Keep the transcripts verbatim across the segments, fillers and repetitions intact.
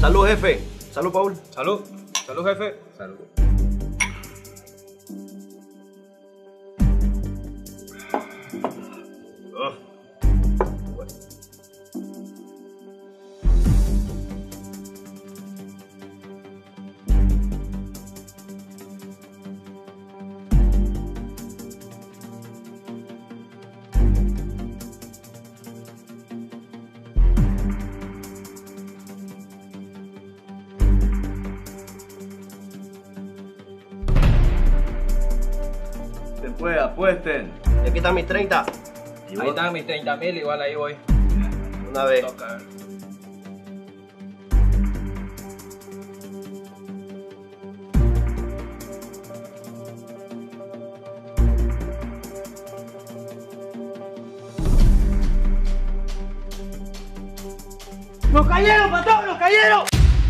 Salud, jefe. Salud, Paul. Salud. Salud, jefe. Salud. Después apuesten. Y aquí están mis treinta. Y Ahí están mis treinta mil, igual ahí voy. Una vez. Toca. ¡Nos cayeron, patrón! ¡Nos cayeron!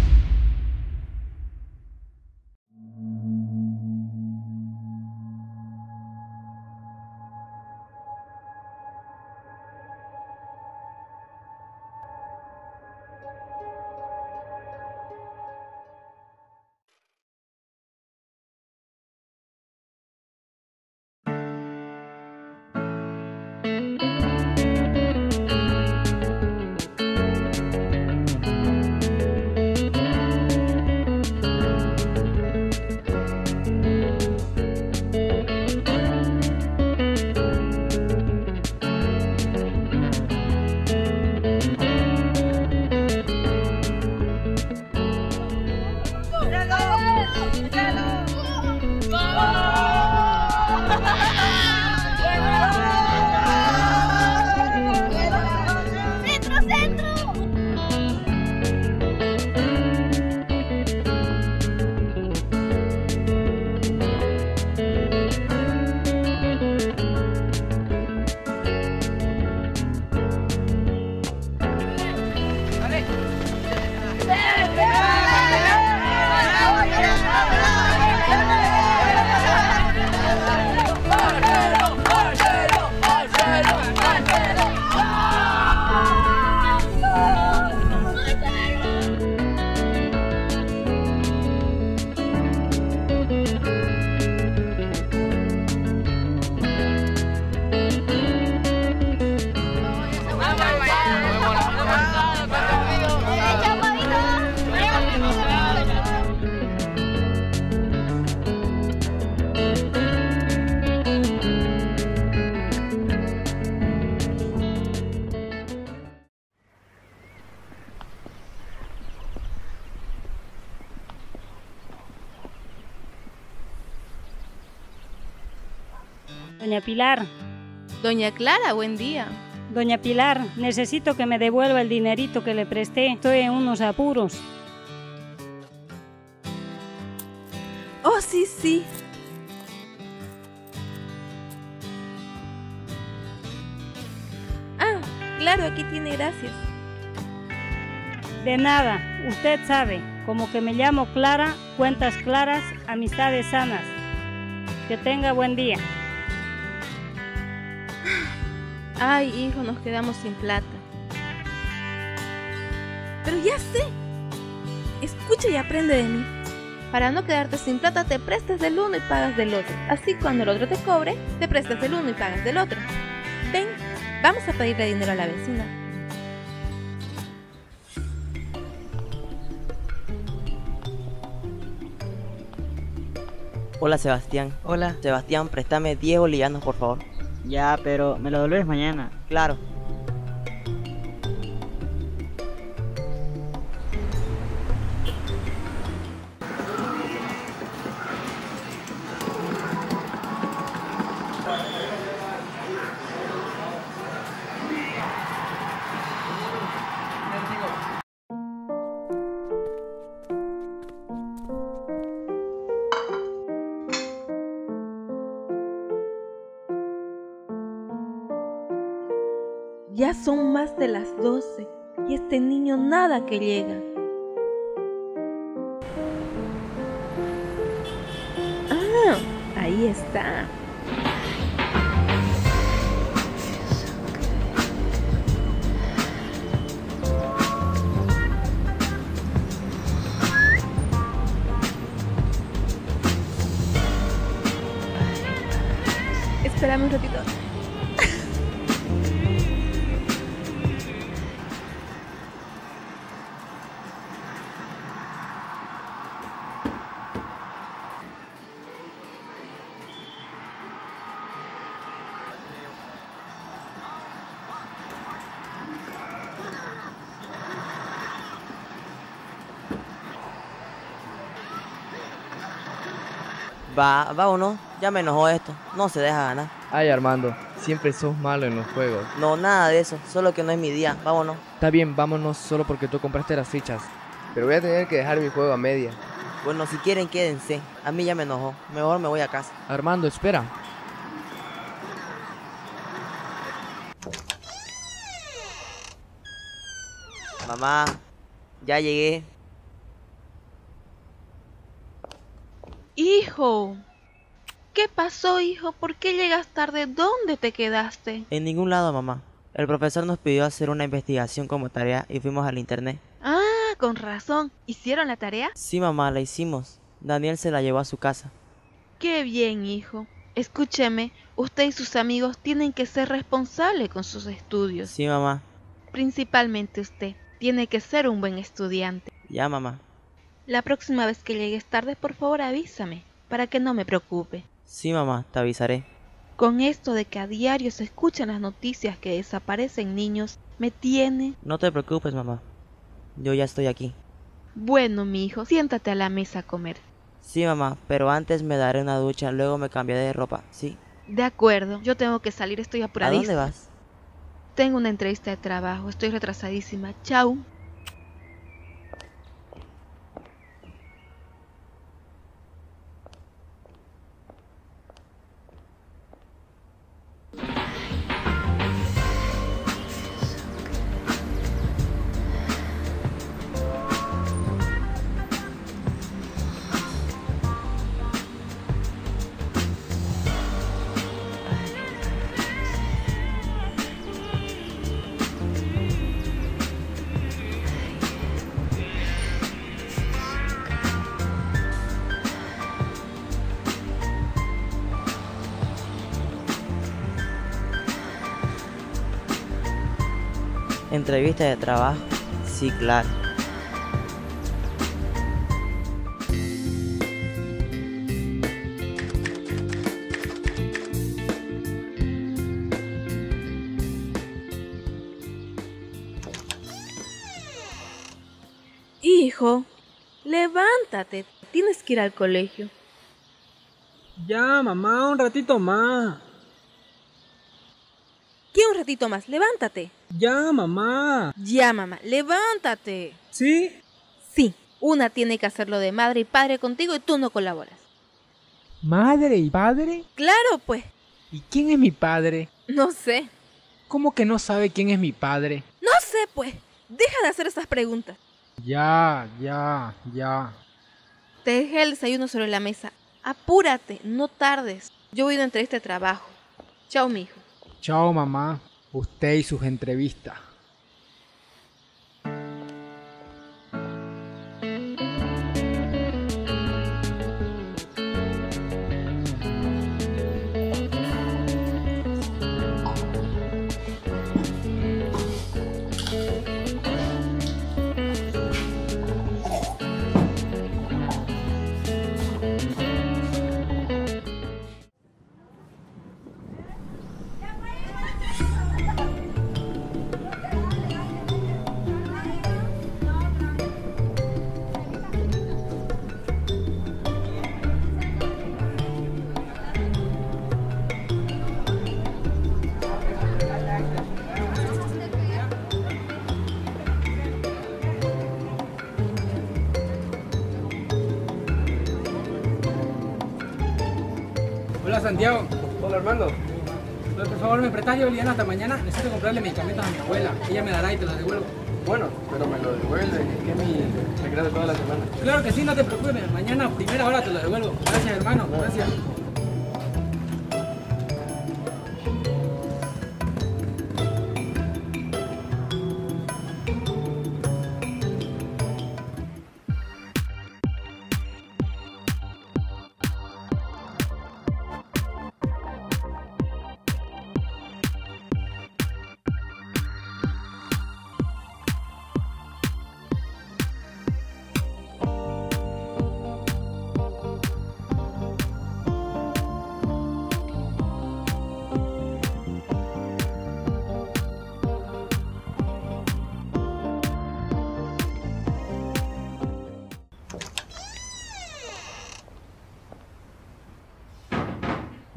Doña Pilar. Doña Clara, buen día. Doña Pilar, necesito que me devuelva el dinerito que le presté. Estoy en unos apuros. Oh, sí, sí. Ah, claro, aquí tiene, gracias. De nada, usted sabe, como que me llamo Clara, cuentas claras, amistades sanas. Que tenga buen día. Ay, hijo, nos quedamos sin plata. Pero ya sé. Escucha y aprende de mí. Para no quedarte sin plata, te prestas del uno y pagas del otro. Así cuando el otro te cobre, te prestas del uno y pagas del otro. Ven, vamos a pedirle dinero a la vecina. Hola Sebastián. Hola. Sebastián, préstame diez bolivianos, por favor. Ya, pero me lo devuelves mañana. Claro. Ya son más de las doce y este niño nada que llega. Ah, ahí está. Espérame un ratito. Va, vámonos. Ya me enojó esto. No se deja ganar. Ay, Armando, siempre sos malo en los juegos. No, nada de eso. Solo que no es mi día. Vámonos. Está bien, vámonos solo porque tú compraste las fichas. Pero voy a tener que dejar mi juego a media. Bueno, si quieren, quédense. A mí ya me enojó. Mejor me voy a casa. Armando, espera. Mamá, ya llegué. Hijo, ¿qué pasó, hijo? ¿Por qué llegas tarde? ¿Dónde te quedaste? En ningún lado, mamá. El profesor nos pidió hacer una investigación como tarea y fuimos al internet. Ah, con razón. ¿Hicieron la tarea? Sí, mamá, la hicimos. Daniel se la llevó a su casa. Qué bien, hijo. Escúcheme, usted y sus amigos tienen que ser responsables con sus estudios. Sí, mamá. Principalmente usted. Tiene que ser un buen estudiante. Ya, mamá. La próxima vez que llegues tarde, por favor avísame, para que no me preocupe. Sí, mamá, te avisaré. Con esto de que a diario se escuchan las noticias que desaparecen niños, me tiene... No te preocupes, mamá. Yo ya estoy aquí. Bueno, mi hijo, siéntate a la mesa a comer. Sí, mamá, pero antes me daré una ducha, luego me cambiaré de ropa, ¿sí? De acuerdo, yo tengo que salir, estoy ¿A apuradísima. dónde vas? Tengo una entrevista de trabajo, estoy retrasadísima. Chao. ¿Entrevista de trabajo? Sí, claro. Hijo, levántate, tienes que ir al colegio. Ya, mamá, un ratito más. ¿Qué un ratito más? Levántate. Ya, mamá. Ya, mamá, levántate. ¿Sí? Sí, una tiene que hacerlo de madre y padre contigo y tú no colaboras. ¿Madre y padre? Claro, pues. ¿Y quién es mi padre? No sé. ¿Cómo que no sabe quién es mi padre? No sé, pues. Deja de hacer esas preguntas. Ya, ya, ya. Te dejé el desayuno sobre la mesa. Apúrate, no tardes. Yo voy a una entrevista de trabajo. Chao, mi hijo. Chao, mamá. Usted y sus entrevistas. Hola Santiago. Hola Armando. Por favor, ¿me prestas Liliana hasta mañana? Necesito comprarle medicamentos a mi abuela. Ella me dará y te los devuelvo. Bueno, pero me lo devuelve, que es mi secreto toda la semana. Claro que sí, no te preocupes. Mañana a primera hora te lo devuelvo. Gracias, hermano. Gracias.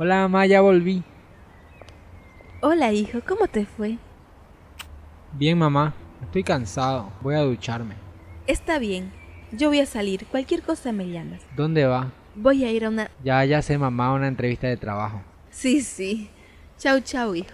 Hola mamá, ya volví. Hola hijo, ¿cómo te fue? Bien mamá, estoy cansado, voy a ducharme. Está bien, yo voy a salir, cualquier cosa me llamas. ¿Dónde va? Voy a ir a una... Ya, ya sé mamá, una entrevista de trabajo. Sí, sí. Chau, chau, hijo.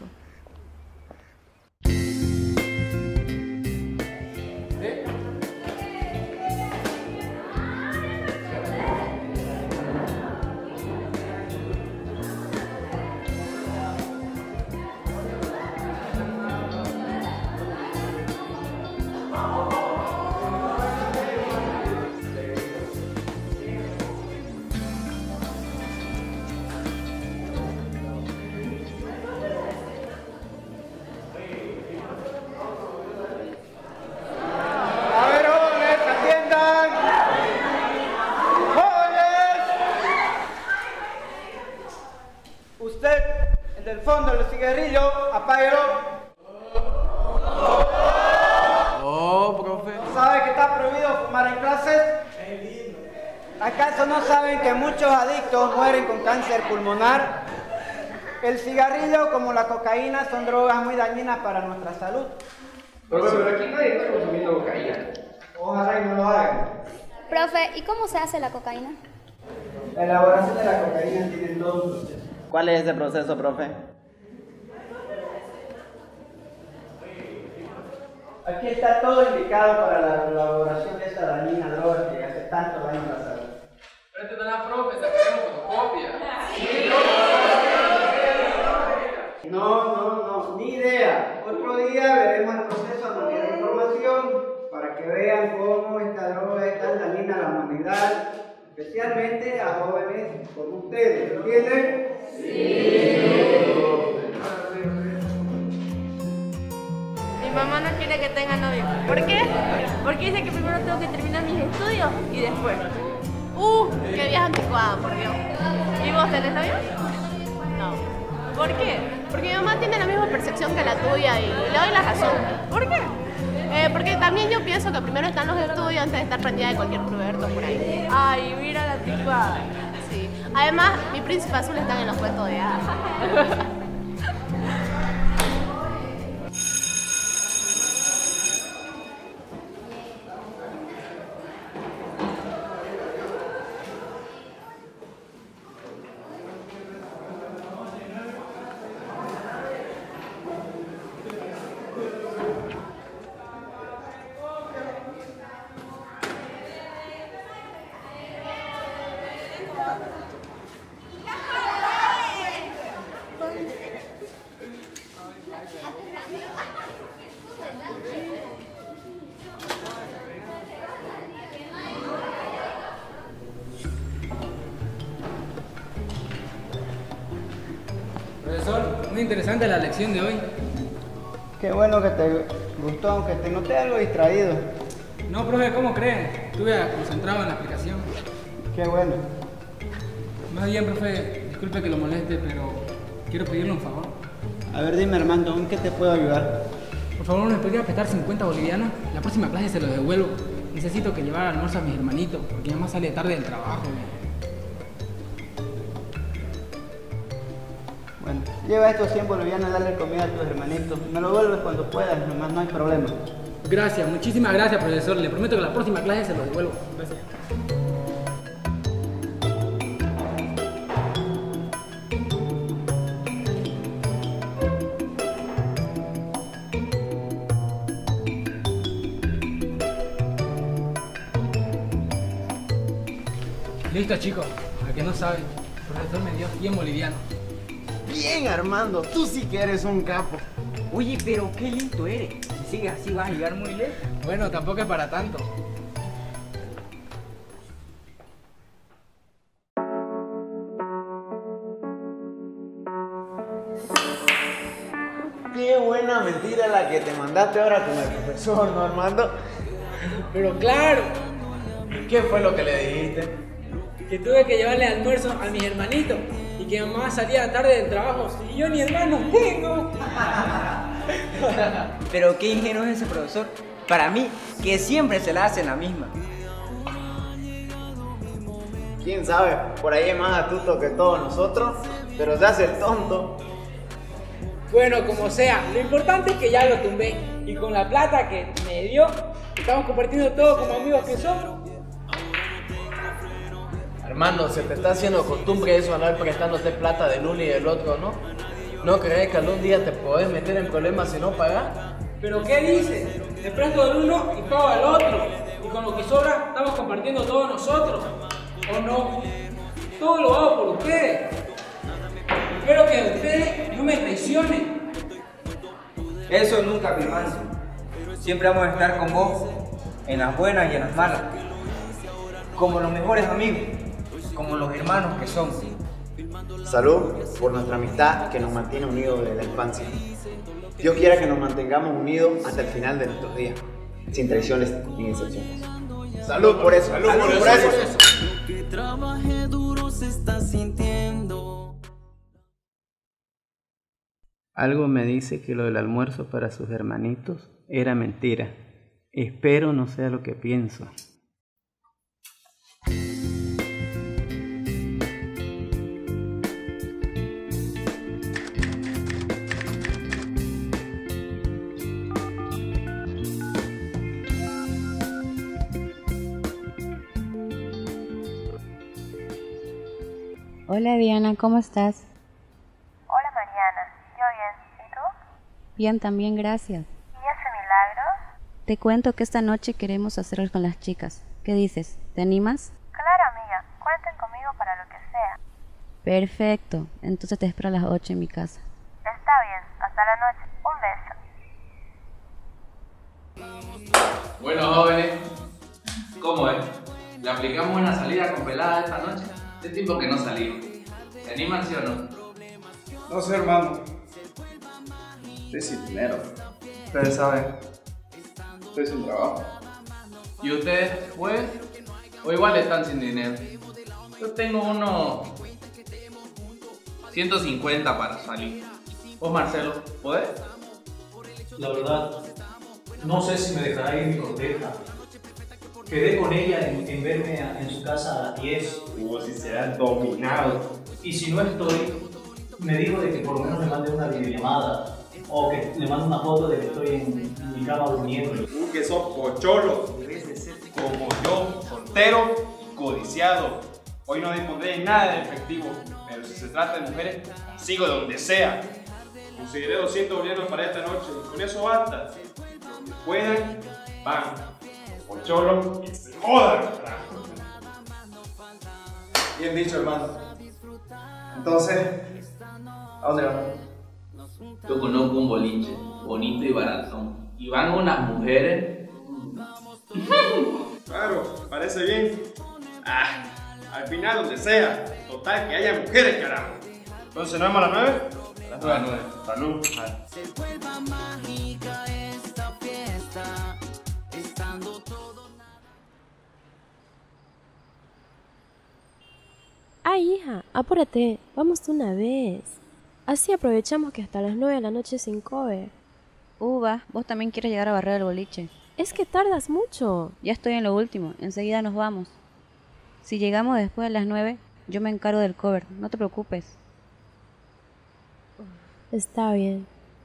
Del fondo del cigarrillo, apáguelo. Oh, profe. ¿Sabe que está prohibido fumar en clases? ¿Acaso no saben que muchos adictos mueren con cáncer pulmonar? El cigarrillo, como la cocaína, son drogas muy dañinas para nuestra salud. Profe, pero aquí nadie está consumiendo cocaína. Ojalá y no lo hagan. Profe, ¿y cómo se hace la cocaína? La elaboración de la cocaína tiene todo un proceso. ¿Cuál es ese proceso, profe? Aquí está todo indicado para la elaboración de esta dañina droga que hace tanto daño a la salud. Préstame la profe, sacaremos fotocopia. No, no, no, ni idea. Otro día veremos el proceso, nos queda información para que vean cómo esta droga es tan dañina a la humanidad, especialmente a jóvenes como ustedes, ¿entienden? Sí. Mi mamá no quiere que tenga novio. ¿Por qué? Porque dice que primero tengo que terminar mis estudios y después. ¡Uh! ¡Qué vieja anticuada, por Dios! ¿Y vos tenés novio? No. ¿Por qué? Porque mi mamá tiene la misma percepción que la tuya y le doy la razón. ¿Por qué? Eh, porque también yo pienso que primero están los estudios antes de estar prendida de cualquier puberto por ahí. Ay, mira la anticuada. Sí. Además, mi príncipe azul están en los cuentos de hadas. Profesor, muy interesante la lección de hoy. Qué bueno que te gustó, aunque te noté algo distraído. No, profe, ¿cómo cree? Estuve concentrado en la aplicación. Qué bueno. Más bien, profe, disculpe que lo moleste, pero quiero pedirle un favor. A ver, dime, Armando, ¿en qué te puedo ayudar? Por favor, ¿me podría prestar cincuenta bolivianos? La próxima clase se los devuelvo. Necesito que llevar almuerzo a mis hermanitos, porque mi mamá sale tarde del trabajo. Bueno, lleva estos cien bolivianos a darle comida a tus hermanitos. Me lo vuelves cuando puedas, nomás no hay problema. Gracias, muchísimas gracias, profesor. Le prometo que la próxima clase se los devuelvo. Gracias. Listo, chicos. A que no saben, el profesor me dio cien bolivianos. Bien, Armando, tú sí que eres un capo. Oye, pero qué lindo eres. Si sigues así vas a llegar muy lejos. Bueno, tampoco es para tanto. Qué buena mentira la que te mandaste ahora con el profesor, ¿no, Armando? Pero claro, ¿Qué fue lo que le dijiste? que tuve que llevarle almuerzo a mis hermanitos y que mi mamá salía tarde del trabajo y yo ni hermanos tengo. Pero qué ingenuo es ese profesor. Para mí, que siempre se la hace la misma. quién sabe, por ahí es más astuto que todos nosotros, pero se hace el tonto. Bueno, como sea, lo importante es que ya lo tumbé. Y con la plata que me dio, estamos compartiendo todo como amigos que somos. Hermano, se te está haciendo costumbre eso, andar prestándote plata del uno y del otro, ¿no? ¿No crees que algún día te podés meter en problemas si no pagas? ¿Pero qué dices? Te presto del uno y pago al otro. Y con lo que sobra, estamos compartiendo todos nosotros. ¿O no? Todo lo hago por ustedes. Espero que ustedes no me traicionen. Eso nunca, mi hermano. Siempre vamos a estar con vos, en las buenas y en las malas. Como los mejores amigos, como los hermanos que somos. Salud por nuestra amistad que nos mantiene unidos desde la infancia. Dios quiera que nos mantengamos unidos hasta el final de nuestros días, sin traiciones ni excepciones. Salud por eso. Salud, Salud por eso. eso. Que trabaje duro se está sintiendo. Algo me dice que lo del almuerzo para sus hermanitos era mentira. Espero no sea lo que pienso. Hola Diana, ¿cómo estás? Hola Mariana, yo bien, ¿y tú? Bien, también, gracias. ¿Y ese milagro? Te cuento que esta noche queremos hacerlo con las chicas. ¿Qué dices? ¿Te animas? Claro amiga, cuenten conmigo para lo que sea. Perfecto, entonces te espero a las ocho en mi casa. Está bien, hasta la noche, un beso. Bueno jóvenes, ¿cómo es? ¿Le aplicamos una salida con pelada esta noche? Hace tiempo que no salimos. ¿Se animan, sí o no? No sé, hermano. Estoy sin dinero. Ustedes saben. Estoy sin trabajo. ¿Y ustedes, pues? O igual están sin dinero. Yo tengo unos ciento cincuenta para salir. ¿Vos, Marcelo, podés? La verdad, no sé si me dejará ir mi corteja. Quedé con ella en, en verme a, en su casa a las diez. Como si se han dominado. Y si no estoy, me dijo de que por lo menos le mande una videollamada o que le mande una foto de que estoy en, en mi cama durmiendo. Tú que sos pocholo, debes de ser como yo, soltero y codiciado. Hoy no dispondré de nada de efectivo, pero si se trata de mujeres, consigo donde sea. Conseguiré doscientos bolivianos para esta noche y con eso basta. Los que puedan, van. Pocholo, que se jodan. Bien dicho, hermano. Entonces, ¿a dónde vamos? Yo conozco un boliche bonito y baratón. Y van unas mujeres. Claro, parece bien. Ah, al final donde sea. Total, que haya mujeres, carajo. Entonces, ¿nos vemos a las nueve? A las nueve. Salud. Se vuelva mágica esta fiesta. Estando todo. Ay, hija, apúrate, vamos de una vez. Así aprovechamos que hasta las nueve de la noche sin cover. Uva, vos también quieres llegar a barrer el boliche. Es que tardas mucho. Ya estoy en lo último, enseguida nos vamos. Si llegamos después de las nueve, yo me encargo del cover, no te preocupes. Está bien.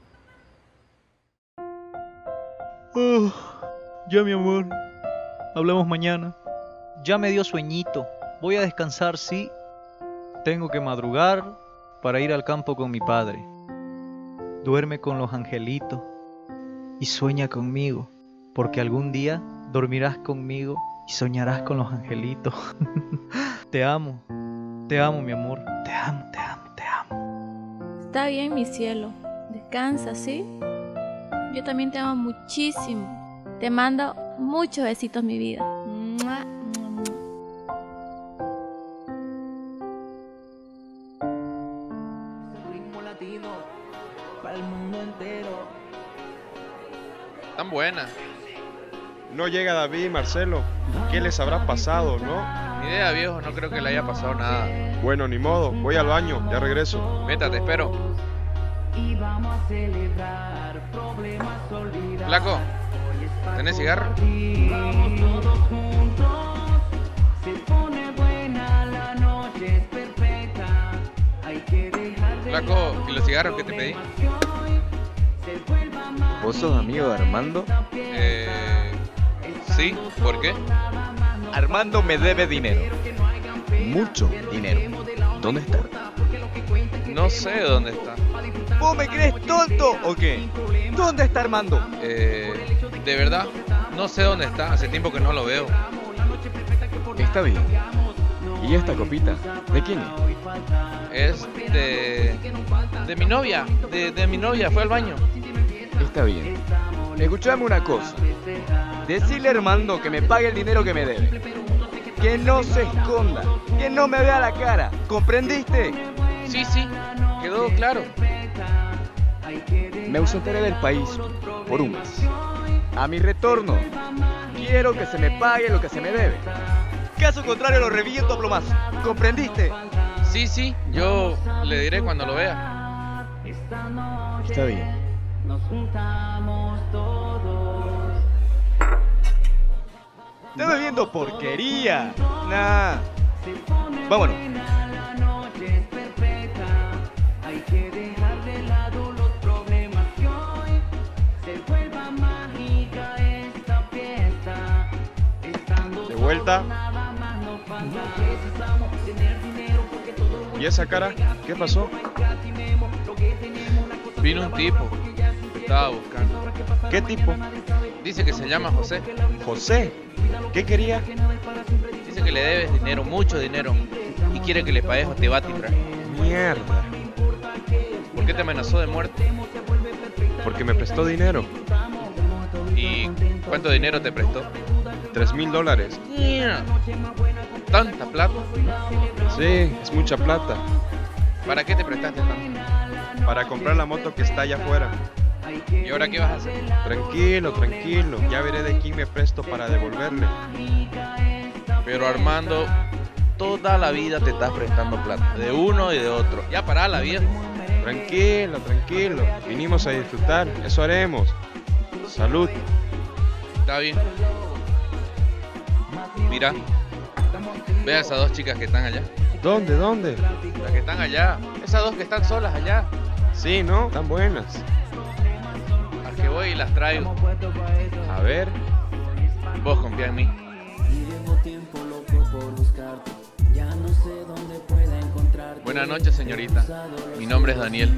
Uh, ya, mi amor. Hablamos mañana. Ya me dio sueñito. Voy a descansar, sí. Tengo que madrugar para ir al campo con mi padre. Duerme con los angelitos y sueña conmigo, porque algún día dormirás conmigo y soñarás con los angelitos. Te amo, te amo, mi amor. Te amo, te amo, te amo. Está bien, mi cielo. Descansa, ¿sí? Yo también te amo muchísimo. Te mando muchos besitos, mi vida. ¡Mua! Tan buena. No llega David y Marcelo. ¿Qué les habrá pasado, no? Ni idea, viejo, no creo que le haya pasado nada. Bueno, ni modo, voy al baño, ya regreso. Vete, te espero. Flaco, ¿tenés cigarro? Se pone buena la Flaco, ¿y los cigarros que te pedí? ¿Vos sos amigo de Armando? Eh... Sí, ¿por qué? Armando me debe dinero. Mucho dinero. ¿Dónde está? No sé dónde está. ¿Vos me crees tonto o qué? ¿Dónde está Armando? Eh... De verdad, no sé dónde está. Hace tiempo que no lo veo. Está bien. ¿Y esta copita? ¿De quién es? Es de... de mi novia. De, de mi novia, fue al baño. Está bien. Escuchame una cosa. Decirle a Armando que me pague el dinero que me debe. Que no se esconda. Que no me vea la cara. ¿Comprendiste? Sí, sí. Quedó claro. Me ausentaré del país por un mes. A mi retorno, quiero que se me pague lo que se me debe. Caso contrario, lo reviento a plomazo. ¿Comprendiste? Sí, sí. Yo le diré cuando lo vea. Está bien. Nos juntamos todos. Estás bebiendo porquería. Nah. Vámonos. La noche es perfecta. Hay que dejar de lado los problemas que hoy se vuelva mágica esta fiesta. Estando De vuelta. nada más nos falta. Precisamos tener dinero porque todo. ¿Y esa cara? ¿Qué pasó? Vino un tipo. Te estaba buscando. ¿Qué tipo? Dice que se llama José. ¿José? ¿Qué quería? Dice que le debes dinero, mucho dinero. Y quiere que le pagues o te va a tirar. Mierda. ¿Por qué te amenazó de muerte? Porque me prestó dinero. ¿Y cuánto dinero te prestó? Tres mil dólares. Mierda. ¿Tanta plata? Sí, es mucha plata. ¿Para qué te prestaste tanto? Para comprar la moto que está allá afuera. ¿Y ahora qué vas a hacer? Tranquilo, tranquilo. Ya veré de quién me presto para devolverle. Pero Armando, toda la vida te estás prestando plata. De uno y de otro. Ya pará la vieja. Tranquilo, tranquilo. Vinimos a disfrutar. Eso haremos. Salud. Está bien. Mira. Ve a esas dos chicas que están allá. ¿Dónde? ¿Dónde? Las que están allá. Esas dos que están solas allá. Sí, ¿no? Están buenas. Al que voy y las traigo. A ver. Vos confía en mí. Buenas noches, señorita. Mi nombre es Daniel.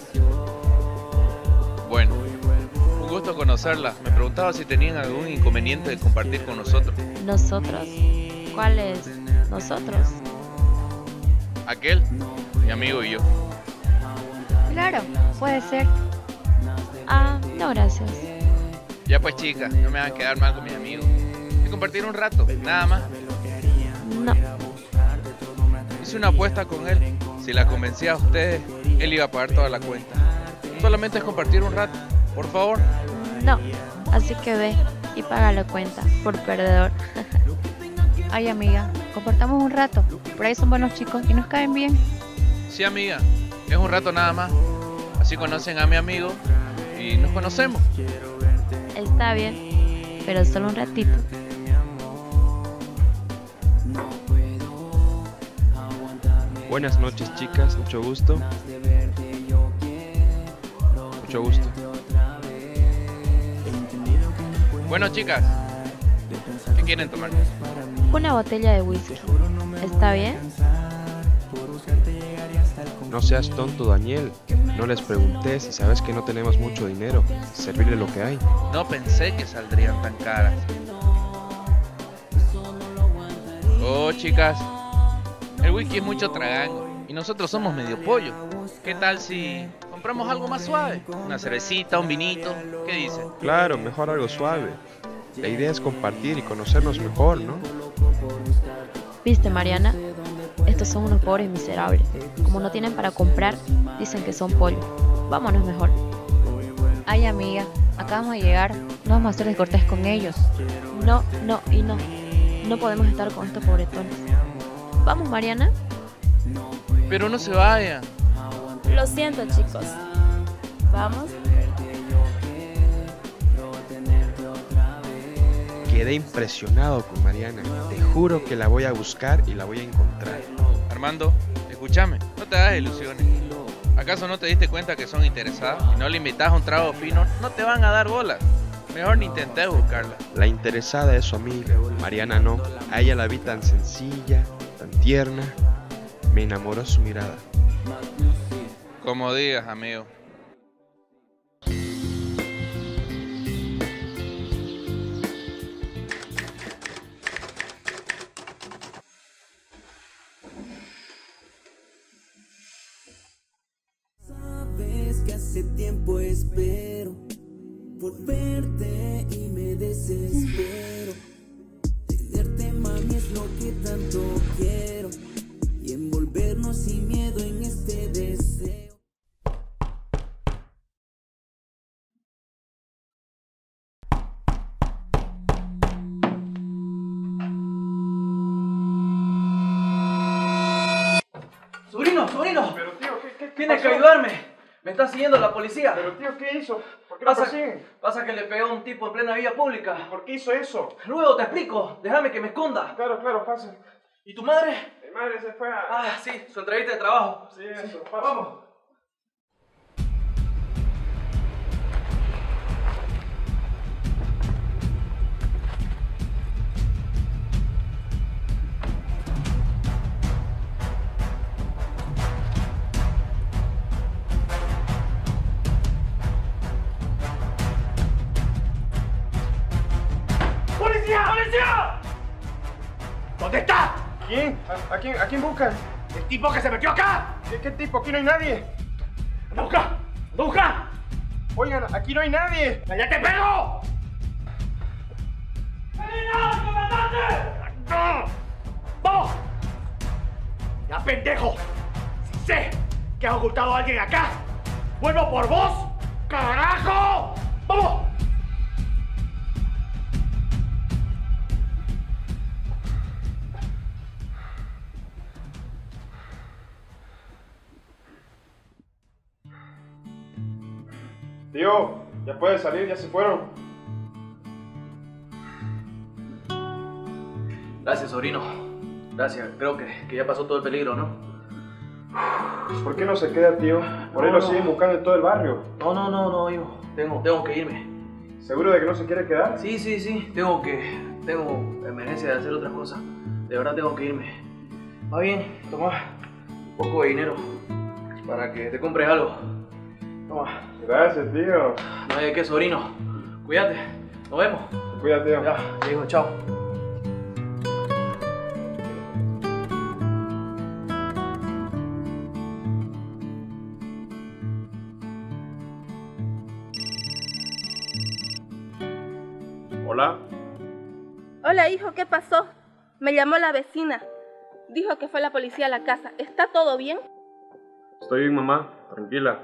Bueno, un gusto conocerla. Me preguntaba si tenían algún inconveniente de compartir con nosotros. Nosotros. ¿Cuál es nosotros? Aquel, mi amigo y yo. Claro, puede ser. Ah, no, gracias. Ya pues, chicas, no me van a quedar mal con mis amigos. Y compartir un rato, nada más. No. Hice una apuesta con él. Si la convencía a ustedes, él iba a pagar toda la cuenta. Solamente es compartir un rato, por favor. No, así que ve y paga la cuenta, por perdedor. Ay, amiga, compartamos un rato. Por ahí son buenos chicos y nos caen bien. Sí, amiga, es un rato nada más. Así conocen a mi amigo y nos conocemos. Está bien, pero solo un ratito. Buenas noches, chicas. Mucho gusto. Mucho gusto. Bueno, chicas, ¿qué quieren tomar? Una botella de whisky. ¿Está bien? No seas tonto, Daniel. No les pregunté si sabes que no tenemos mucho dinero. Servirle lo que hay. No pensé que saldrían tan caras. Oh, chicas, el whisky es mucho tragango y nosotros somos medio pollo. ¿Qué tal si compramos algo más suave? Una cervecita, un vinito, ¿qué dicen? Claro, mejor algo suave. La idea es compartir y conocernos mejor, ¿no? ¿Viste, Mariana? Estos son unos pobres miserables. Como no tienen para comprar, dicen que son pollo. Vámonos mejor. Ay, amiga, acabamos de llegar. No vamos a hacer descortés con ellos. No, no y no. No podemos estar con estos pobretones. ¿Vamos, Mariana? Pero no se vayan. Lo siento, chicos. ¿Vamos? Quedé impresionado con Mariana. Te juro que la voy a buscar y la voy a encontrar. Armando, escúchame, no te hagas ilusiones. ¿Acaso no te diste cuenta que son interesadas? Si no le invitas a un trago fino, no te van a dar bolas. Mejor ni intenté buscarla. La interesada es su amiga, Mariana no. A ella la vi tan sencilla, tan tierna. Me enamoró su mirada. Como digas, amigo. Sabes que hace tiempo espero por verte y me desespero. Tenerte, mami, es lo que tanto quiero. Y envolvernos sin miedo en este deseo. Sobrino, sobrino. Pero tío, ¿qué, qué, qué Tienes pasó? que ayudarme. Me está siguiendo la policía. Pero tío, ¿qué hizo? ¿Por qué lo Pasa, persiguen? pasa que le pegó a un tipo en plena vía pública. ¿Por qué hizo eso? Luego te explico. Déjame que me esconda. Claro, claro, pasa. ¿Y tu madre? Mi madre se fue a... Ah, sí, su entrevista de trabajo. Sí, eso, pasa. Vamos. ¡Policía! ¡Policía! ¿Dónde está? ¿Quién? ¿A, a quién? ¿A quién buscan? ¡El tipo que se metió acá! ¿Qué, qué tipo? Aquí no hay nadie. ¡Anda a buscar! ¡Anda a buscar! Oigan, aquí no hay nadie. ¡Allá te pego! ¡Terminado, comandante! ¡No! ¡Vamos! ¡Ya, pendejo! Si sé que has ocultado a alguien acá, ¡vuelvo por vos! ¡Carajo! ¡Vamos! Tío, ya puede salir, ya se fueron. Gracias, sobrino. Gracias. Creo que, que ya pasó todo el peligro, ¿no? ¿Por qué no se queda, tío? Por ahí No, lo no. siguen buscando en todo el barrio. No, no, no, no, hijo. Tengo, tengo que irme. ¿Seguro de que no se quiere quedar? Sí, sí, sí. Tengo que... Tengo emergencia de hacer otras cosas. De verdad tengo que irme. Va bien, toma un poco de dinero para que te compres algo. Toma. Gracias, tío. No hay de qué, sobrino. Cuídate. Nos vemos. Cuídate, tío. Ya, te digo, chao. Hola. Hola, hijo, ¿qué pasó? Me llamó la vecina. Dijo que fue la policía a la casa. ¿Está todo bien? Estoy bien, mamá. Tranquila.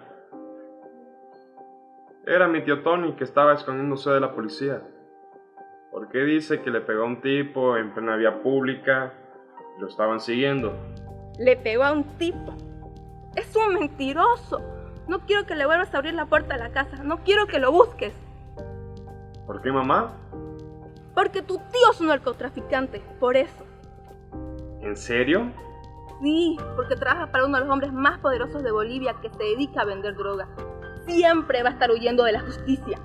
Era mi tío Tony que estaba escondiéndose de la policía. ¿Por qué dice que le pegó a un tipo en plena vía pública y lo estaban siguiendo? Le pegó a un tipo. Es un mentiroso. No quiero que le vuelvas a abrir la puerta a la casa. No quiero que lo busques. ¿Por qué, mamá? Porque tu tío es un narcotraficante. Por eso. ¿En serio? Sí, porque trabaja para uno de los hombres más poderosos de Bolivia que se dedica a vender droga. Siempre va a estar huyendo de la justicia.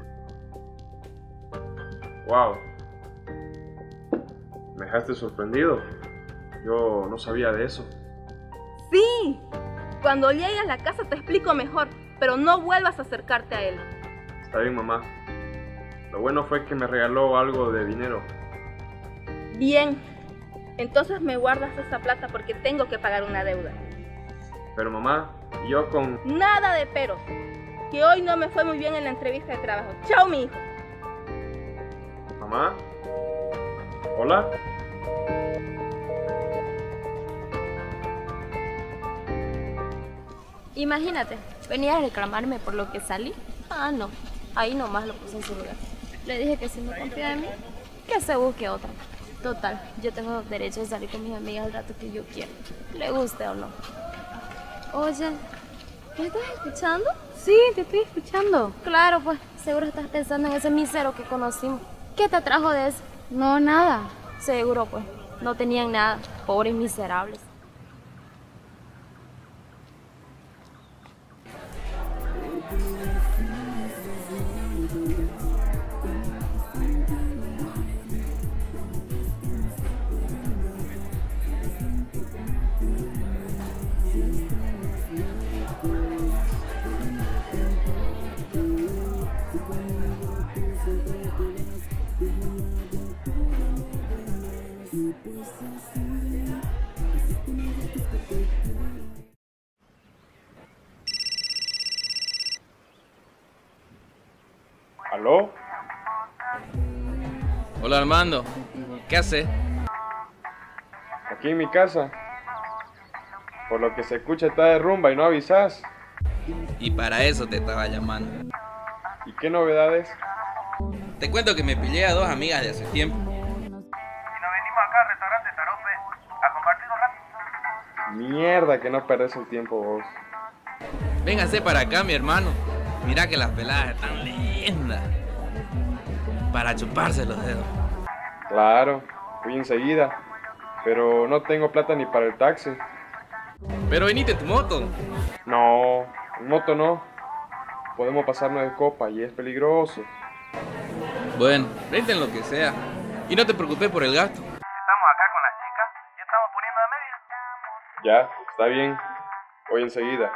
Wow. Me dejaste sorprendido. Yo no sabía de eso. Sí. Cuando llegue a la casa te explico mejor, pero no vuelvas a acercarte a él. Está bien, mamá. Lo bueno fue que me regaló algo de dinero. Bien. Entonces me guardas esa plata porque tengo que pagar una deuda. Pero mamá, yo con... Nada de peros. Que hoy no me fue muy bien en la entrevista de trabajo. Chao, mi hijo. Mamá. Hola. Imagínate, venía a reclamarme por lo que salí. Ah, no, ahí nomás lo puse en su lugar. Le dije que si no confía en mí, que se busque otra. Total, yo tengo derecho de salir con mis amigas al rato que yo quiera, le guste o no. Oye, ¿me estás escuchando? Sí, te estoy escuchando. Claro, pues, seguro estás pensando en ese misero que conocimos. ¿Qué te atrajo de eso? No, nada. Seguro, pues, no tenían nada, pobres miserables. ¿Aló? Hola Armando, ¿qué haces? Aquí en mi casa. Por lo que se escucha está de rumba y no avisas. Y para eso te estaba llamando. ¿Y qué novedades? Te cuento que me pillé a dos amigas de hace tiempo. Y nos venimos acá al restaurante Tarope a compartir un rato. Mierda, que no perdés el tiempo vos. Vénganse para acá, mi hermano. Mirá que las peladas están lindas. Para chuparse los dedos. Claro, voy enseguida. Pero no tengo plata ni para el taxi. Pero venite en tu moto. No, en moto no. Podemos pasarnos de copa y es peligroso. Bueno, vente en lo que sea. Y no te preocupes por el gasto. Estamos acá con las chicas y estamos poniendo de media. Ya, está bien. Voy enseguida.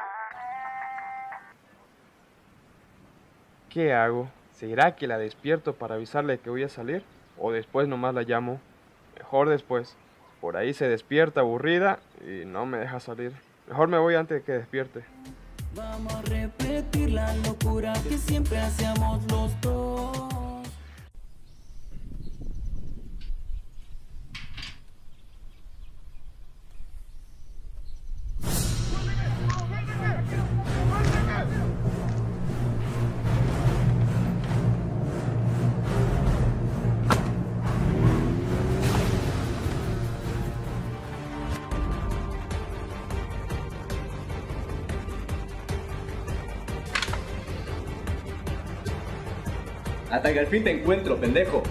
¿Qué hago? ¿Será que la despierto para avisarle que voy a salir? ¿O después nomás la llamo? Mejor después. Por ahí se despierta aburrida y no me deja salir. Mejor me voy antes de que despierte. Vamos a repetir la locura que siempre hacíamos los dos. Hasta que al fin te encuentro, pendejo.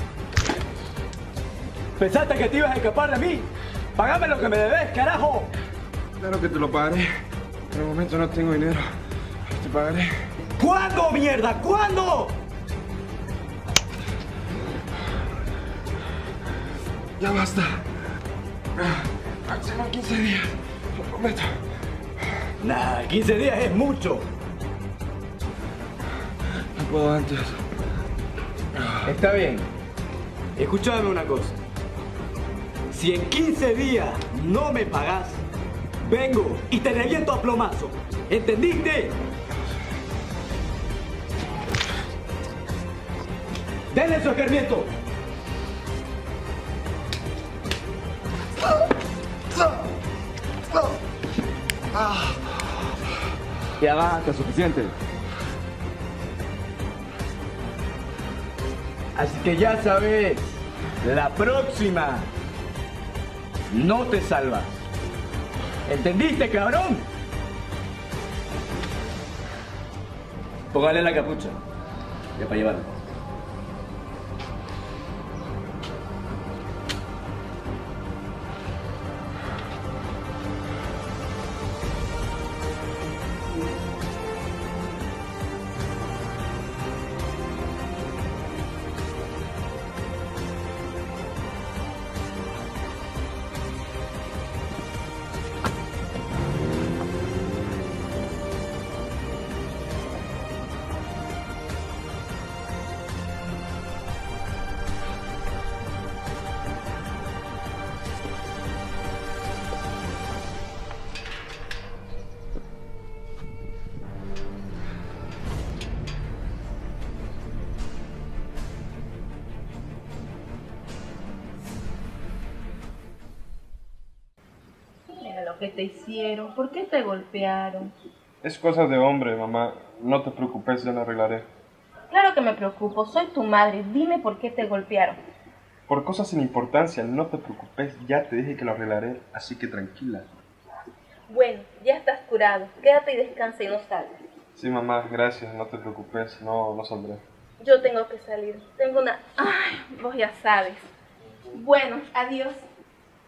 ¿Pensaste que te ibas a escapar de mí? ¡Págame lo que me debes, carajo! Claro que te lo pagaré. Por el momento no tengo dinero. Te pagaré. ¿Cuándo, mierda? ¿Cuándo? Ya basta. Máximo quince días. Lo prometo. Nah, quince días es mucho. No puedo antes. Está bien. Escúchame una cosa. Si en quince días no me pagas, vengo y te reviento a plomazo. ¿Entendiste? ¡Denle su escarmiento! Ya basta, suficiente. Así que ya sabes, la próxima no te salvas. ¿Entendiste, cabrón? Póngale la capucha. Ya para llevarlo. ¿Qué te hicieron? ¿Por qué te golpearon? Es cosas de hombre, mamá. No te preocupes, ya lo arreglaré. Claro que me preocupo. Soy tu madre. Dime por qué te golpearon. Por cosas sin importancia, no te preocupes. Ya te dije que lo arreglaré, así que tranquila. Bueno, ya estás curado. Quédate y descansa y no salgas. Sí, mamá, gracias. No te preocupes. No, no saldré. Yo tengo que salir. Tengo una... Ay, vos ya sabes. Bueno, adiós.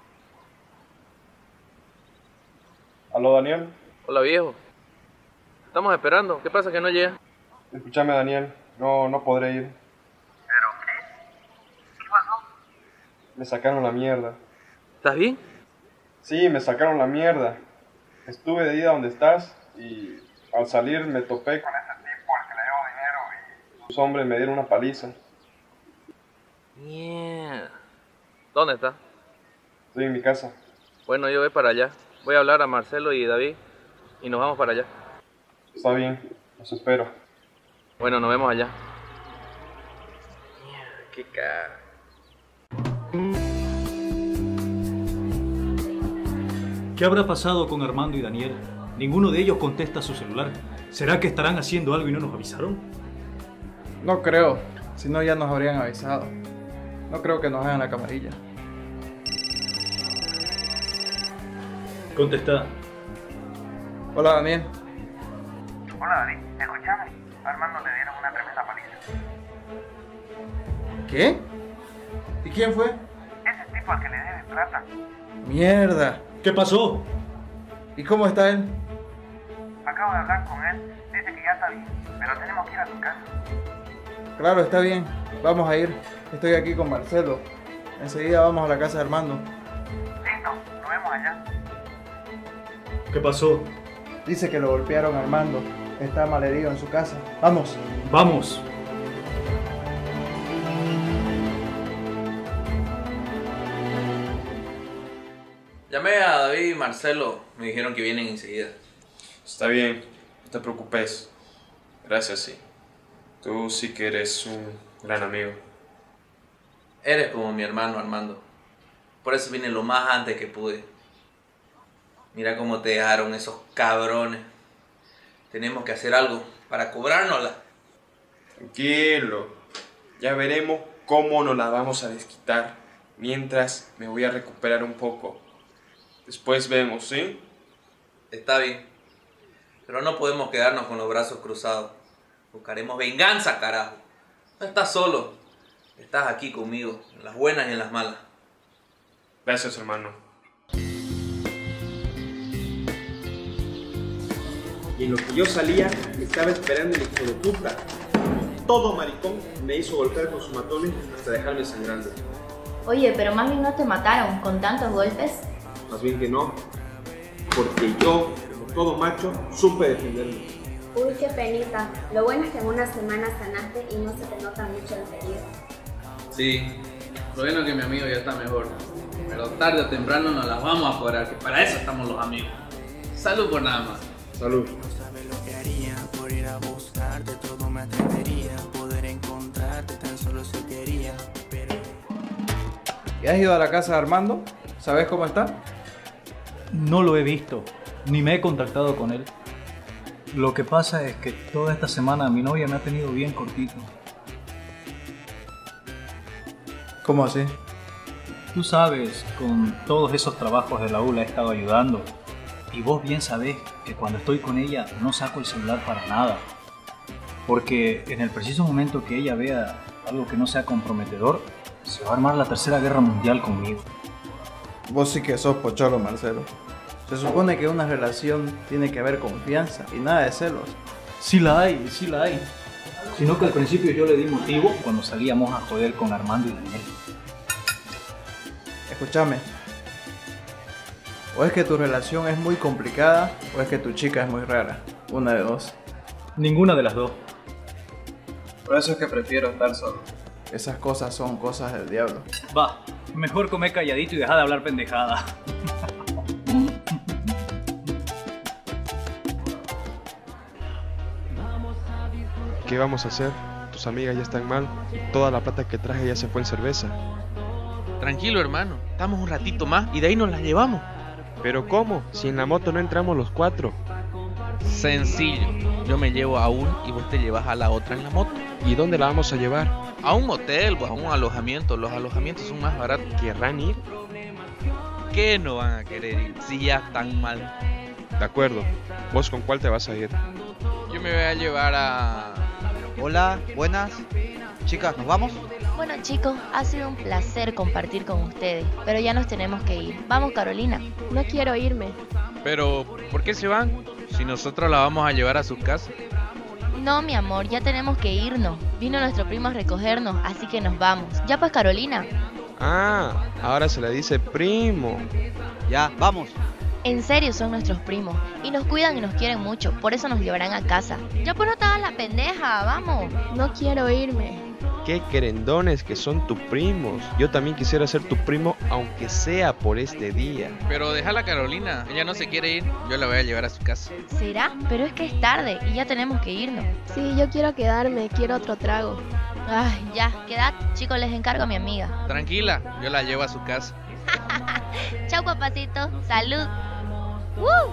¿Aló, Daniel? Hola, viejo. estamos esperando. ¿Qué pasa que no llega? Escúchame, Daniel, no, no podré ir. ¿Pero qué? ¿Qué pasó? Me sacaron la mierda. ¿Estás bien? Sí, me sacaron la mierda. Estuve de ida donde estás y al salir me topé con ese tipo al que le debo dinero y sus hombres me dieron una paliza. Mierda. ¿Dónde está? Estoy en mi casa. Bueno, yo voy para allá. Voy a hablar a Marcelo y David y nos vamos para allá. Está bien, los espero. Bueno, nos vemos allá. Mierda, qué cara. ¿Qué habrá pasado con Armando y Daniel? Ninguno de ellos contesta su celular. ¿Será que estarán haciendo algo y no nos avisaron? No creo, si no ya nos habrían avisado. No creo que nos hagan la camarilla. Contesta. Hola, Daniel. Hola, David. Escúchame. A Armando le dieron una tremenda paliza. ¿Qué? ¿Y quién fue? Ese tipo al que le debe plata. Mierda. ¿Qué pasó? ¿Y cómo está él? Acabo de hablar con él. Dice que ya está bien, pero tenemos que ir a su casa. Claro, está bien. Vamos a ir. Estoy aquí con Marcelo. Enseguida vamos a la casa de Armando. Listo, nos vemos allá. ¿Qué pasó? Dice que lo golpearon a Armando. Está malherido en su casa. Vamos. Vamos. Llamé a David y Marcelo. Me dijeron que vienen enseguida. Está bien, no te preocupes. Gracias, sí. Tú sí que eres un gran amigo. Eres como mi hermano Armando. Por eso vine lo más antes que pude. Mira cómo te dejaron esos cabrones. Tenemos que hacer algo para cobrárnosla. Tranquilo. Ya veremos cómo nos la vamos a desquitar. Mientras me voy a recuperar un poco. Después vemos, ¿sí? Está bien. Pero no podemos quedarnos con los brazos cruzados. Buscaremos venganza, carajo. No estás solo. Estás aquí conmigo, en las buenas y en las malas. Gracias, hermano. Y en lo que yo salía, estaba esperando el hijo de puta. Todo maricón me hizo golpear con sus matones hasta dejarme sangrando. Oye, pero más bien no te mataron con tantos golpes. Más bien que no, porque yo, como todo macho, supe defenderme. Uy, qué penita. Lo bueno es que en una semana sanaste y no se te nota mucho el herido. Sí, lo bueno es que mi amigo ya está mejor. Pero tarde o temprano nos las vamos a cobrar, que para eso estamos los amigos. Salud por nada más. Salud. Por ir a buscarte todo me atrevería, poder encontrarte tan solo si quería. Pero... ¿Y has ido a la casa de Armando? ¿Sabes cómo está? No lo he visto, ni me he contactado con él. Lo que pasa es que toda esta semana mi novia me ha tenido bien cortito. ¿Cómo así? Tú sabes, con todos esos trabajos de la U la he estado ayudando. Y vos bien sabés que cuando estoy con ella no saco el celular para nada. Porque en el preciso momento que ella vea algo que no sea comprometedor, se va a armar la tercera guerra mundial conmigo. Vos sí que sos pocholo, Marcelo. Se supone que una relación tiene que haber confianza y nada de celos. Sí la hay, sí la hay. Sino que al principio yo le di motivo cuando salíamos a joder con Armando y Daniel. Escúchame. O es que tu relación es muy complicada o es que tu chica es muy rara. Una de dos. Ninguna de las dos. Por eso es que prefiero estar solo. Esas cosas son cosas del diablo. Va, mejor come calladito y deja de hablar pendejada. ¿Qué vamos a hacer? Tus amigas ya están mal y toda la plata que traje ya se fue en cerveza. Tranquilo, hermano. Estamos un ratito más y de ahí nos la llevamos. ¿Pero cómo? Si en la moto no entramos los cuatro. Sencillo. Yo me llevo a una y vos te llevas a la otra en la moto. ¿Y dónde la vamos a llevar? A un hotel, pues a un alojamiento. Los alojamientos son más baratos. ¿Querrán ir? ¿Qué no van a querer ir si ya están mal? De acuerdo. ¿Vos con cuál te vas a ir? Yo me voy a llevar a... Hola, buenas. Chicas, ¿nos vamos? Bueno chicos, ha sido un placer compartir con ustedes, pero ya nos tenemos que ir. Vamos Carolina. No quiero irme. Pero, ¿por qué se van? Si nosotros la vamos a llevar a su casa. No, mi amor, ya tenemos que irnos. Vino nuestro primo a recogernos, así que nos vamos. Ya pues, Carolina. Ah, ahora se le dice primo. Ya, vamos. En serio son nuestros primos. Y nos cuidan y nos quieren mucho. Por eso nos llevarán a casa. Ya pues no te hagas la pendeja, vamos. No quiero irme. Qué querendones que son tus primos. Yo también quisiera ser tu primo, aunque sea por este día. Pero déjala, Carolina. Ella no se quiere ir. Yo la voy a llevar a su casa. ¿Será? Pero es que es tarde y ya tenemos que irnos. Sí, yo quiero quedarme, quiero otro trago. Ay, ya, quedad. Chicos, les encargo a mi amiga. Tranquila, yo la llevo a su casa. Chau, papacito. Salud. ¡Woo!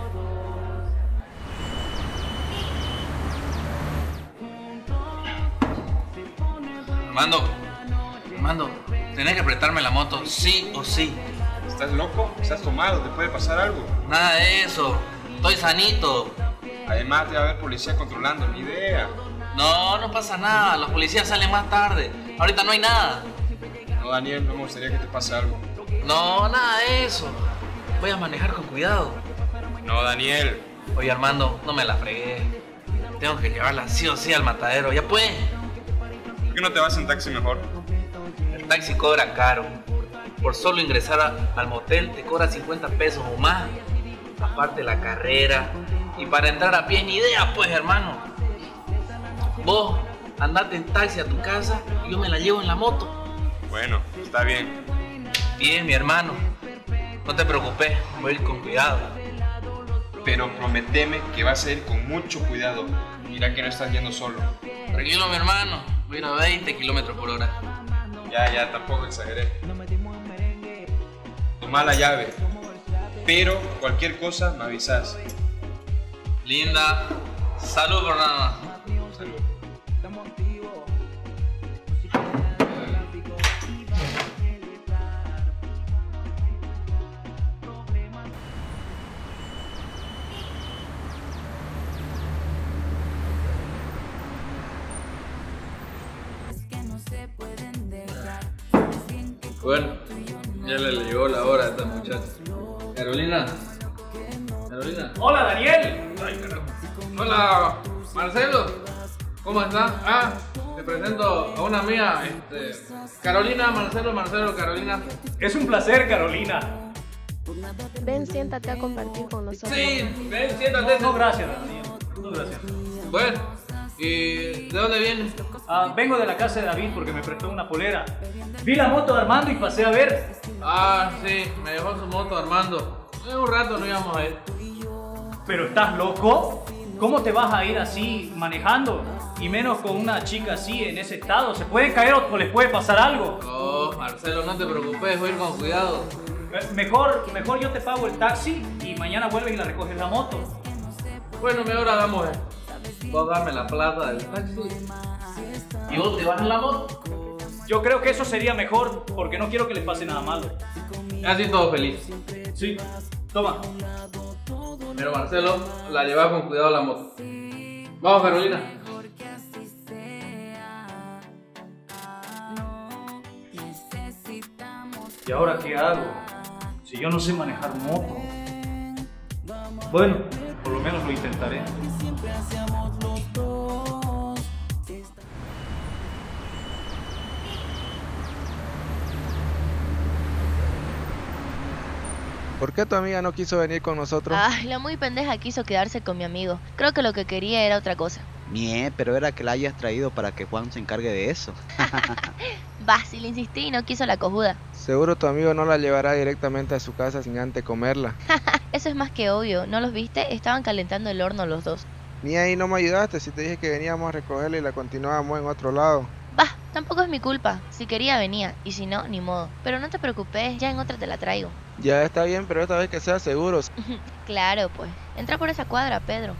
Armando, Armando, tenés que prestarme la moto, sí o sí. ¿Estás loco? ¿Estás tomado? ¿Te puede pasar algo? Nada de eso, estoy sanito. Además te va a haber policía controlando, ni idea. No, no pasa nada, los policías salen más tarde. Ahorita no hay nada. No, Daniel, no me gustaría que te pase algo. No, nada de eso. Voy a manejar con cuidado. No, Daniel. Oye, Armando, no me la fregué. Tengo que llevarla sí o sí al matadero, ya pues. ¿Por qué no te vas en taxi mejor? El taxi cobra caro. Por solo ingresar a, al motel te cobra cincuenta pesos o más. Aparte la carrera. Y para entrar a pie ni idea, pues, hermano. Vos andate en taxi a tu casa y yo me la llevo en la moto. Bueno, está bien. Bien, mi hermano. No te preocupes, voy a ir con cuidado. Pero prometeme que vas a ir con mucho cuidado. Mira que no estás yendo solo. Tranquilo, mi hermano. Voy a ir a veinte kilómetros por hora. Ya, ya, tampoco exageré. Toma la llave. Pero cualquier cosa me avisas. Linda. Salud por nada más. Salud. Bueno, ya le llegó la hora a esta muchacha. Carolina. Carolina. Hola, Daniel. Ay, caramba. Hola, Marcelo. ¿Cómo estás? Ah, te presento a una amiga, este, Carolina, Marcelo, Marcelo, Carolina. Es un placer, Carolina. Ven, siéntate a compartir con nosotros. Sí, ven, siéntate. No, no gracias, Daniel. No, gracias. Bueno, ¿y de dónde vienes? Ah, vengo de la casa de David porque me prestó una polera. Vi la moto de Armando y pasé a ver. Ah, sí, me dejó su moto Armando. En un rato no íbamos a ir. ¿Pero estás loco? ¿Cómo te vas a ir así manejando? Y menos con una chica así en ese estado. ¿Se pueden caer o les puede pasar algo? Oh, Marcelo, no te preocupes, voy a ir con cuidado. Mejor, mejor yo te pago el taxi y mañana vuelves y la recoges la moto. Bueno, mejor hagamos esto. Vos dame la plata del taxi y vos te vas en la moto. Yo creo que eso sería mejor porque no quiero que les pase nada malo. Así todo feliz. Sí, toma. Pero Marcelo, la lleva con cuidado a la moto. Vamos, Carolina. ¿Y ahora qué hago? Si yo no sé manejar moto. Bueno, por lo menos lo intentaré. ¿Por qué tu amiga no quiso venir con nosotros? Ay, la muy pendeja quiso quedarse con mi amigo. Creo que lo que quería era otra cosa. Mie, pero era que la hayas traído para que Juan se encargue de eso. Va, si le insistí y no quiso la cojuda. Seguro tu amigo no la llevará directamente a su casa sin antes comerla. Eso es más que obvio. ¿No los viste? Estaban calentando el horno los dos. Ni ahí no me ayudaste si te dije que veníamos a recogerla y la continuábamos en otro lado. Va, tampoco es mi culpa. Si quería venía y si no, ni modo. Pero no te preocupes, ya en otra te la traigo. Ya está bien, pero esta vez que sea seguro. Claro, pues. Entra por esa cuadra, Pedro.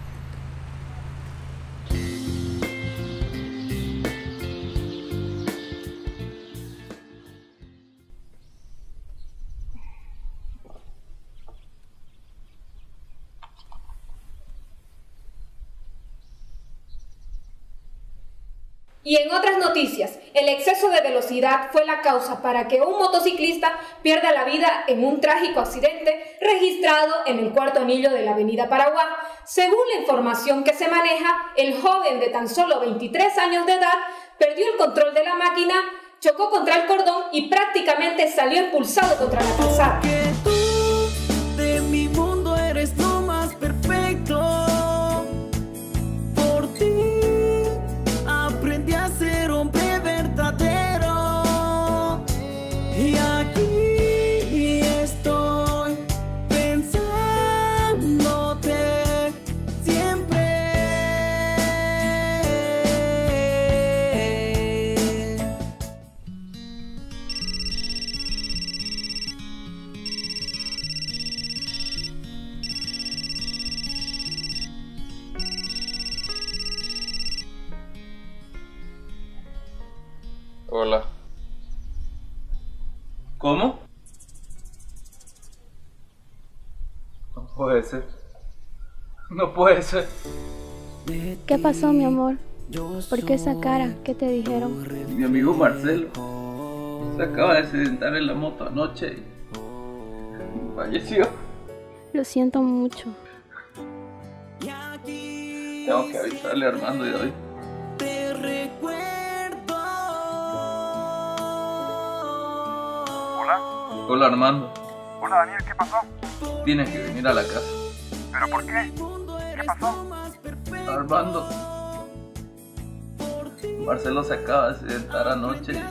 Y en otras noticias, el exceso de velocidad fue la causa para que un motociclista pierda la vida en un trágico accidente registrado en el cuarto anillo de la avenida Paraguay, según la información que se maneja, el joven de tan solo veintitrés años de edad perdió el control de la máquina, chocó contra el cordón y prácticamente salió impulsado contra la calzada. De mi mundo eres lo más perfecto. Por ti aprendí a ser hombre verdadero. Y aquí estoy pensándote siempre. Hola. ¿Cómo? No puede ser. No puede ser. ¿Qué pasó, mi amor? ¿Por qué esa cara? ¿Qué te dijeron? Mi amigo Marcelo se acaba de accidentar en la moto anoche y falleció. Lo siento mucho. Tengo que avisarle a Armando y David. Hola. Hola, Armando. Hola, Daniel, ¿qué pasó? Tienes que venir a la casa. ¿Pero por qué? ¿Qué pasó? Armando. Marcelo se acaba de accidentar anoche y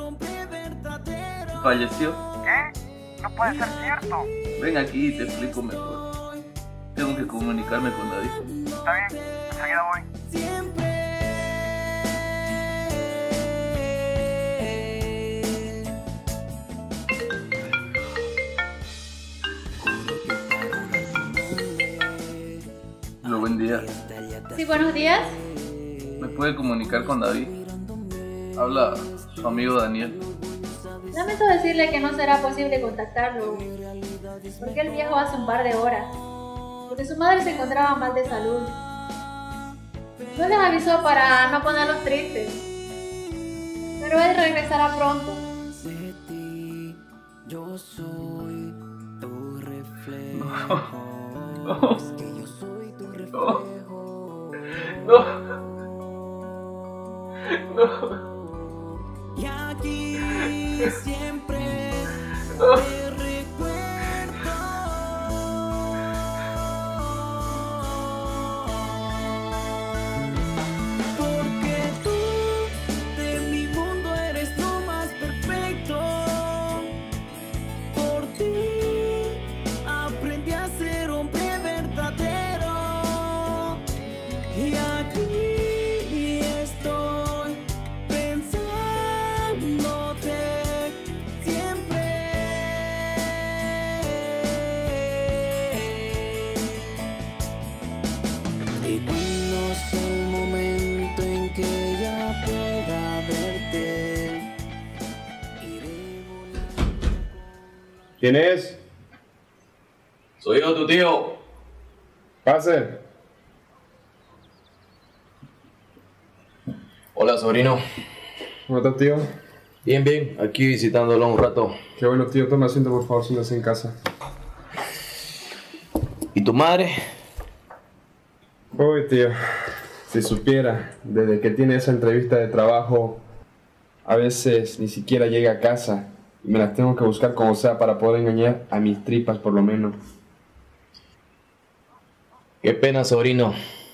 falleció. ¿Qué? No puede ser cierto. Ven aquí y te explico mejor. Tengo que comunicarme con David. Está bien, enseguida voy. Hola, buen día. Sí, buenos días. ¿Me puede comunicar con David? Habla su amigo Daniel. Lamento decirle que no será posible contactarlo, porque él viajó hace un par de horas, porque su madre se encontraba mal de salud. No les avisó para no ponerlos tristes, pero él regresará pronto. Yo soy tu reflejo. No. No. No. No. Y aquí siempre No. te recuerdo. Porque tú de mi mundo eres lo más perfecto. Por ti aprendí a ser hombre verdadero. Y aquí estoy pensándote siempre. Y cuando sea el momento en que ya pueda verte, ¿Quién es? Soy yo, tu tío. Pase. Hola, sobrino. ¿Cómo estás, tío? Bien, bien. Aquí visitándolo un rato. Qué bueno, tío. Toma asiento, por favor, siéntase en casa. ¿Y tu madre? Uy, tío. Si supiera, desde que tiene esa entrevista de trabajo, a veces ni siquiera llega a casa. Y me las tengo que buscar como sea para poder engañar a mis tripas, por lo menos. Qué pena, sobrino.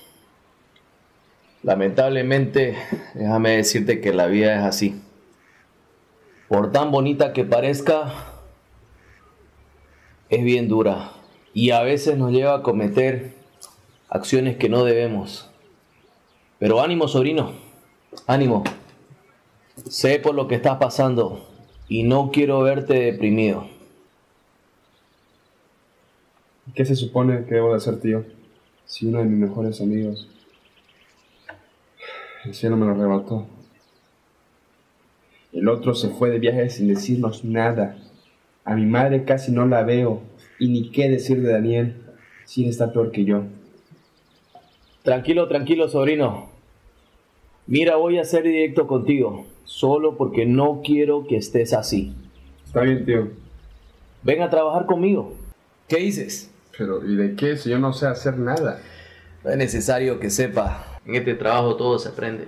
Lamentablemente, déjame decirte que la vida es así. Por tan bonita que parezca, es bien dura. Y a veces nos lleva a cometer acciones que no debemos. Pero ánimo, sobrino. Ánimo. Sé por lo que estás pasando y no quiero verte deprimido. ¿Qué se supone que debo de hacer, tío? Si uno de mis mejores amigos, el cielo me lo arrebató. El otro se fue de viaje sin decirnos nada. A mi madre casi no la veo. Y ni qué decir de Daniel, si él está peor que yo. Tranquilo, tranquilo, sobrino. Mira, voy a ser directo contigo, solo porque no quiero que estés así. Está bien, tío. Ven a trabajar conmigo. ¿Qué dices? Pero, ¿y de qué? Si yo no sé hacer nada. No es necesario que sepa. En este trabajo todo se aprende.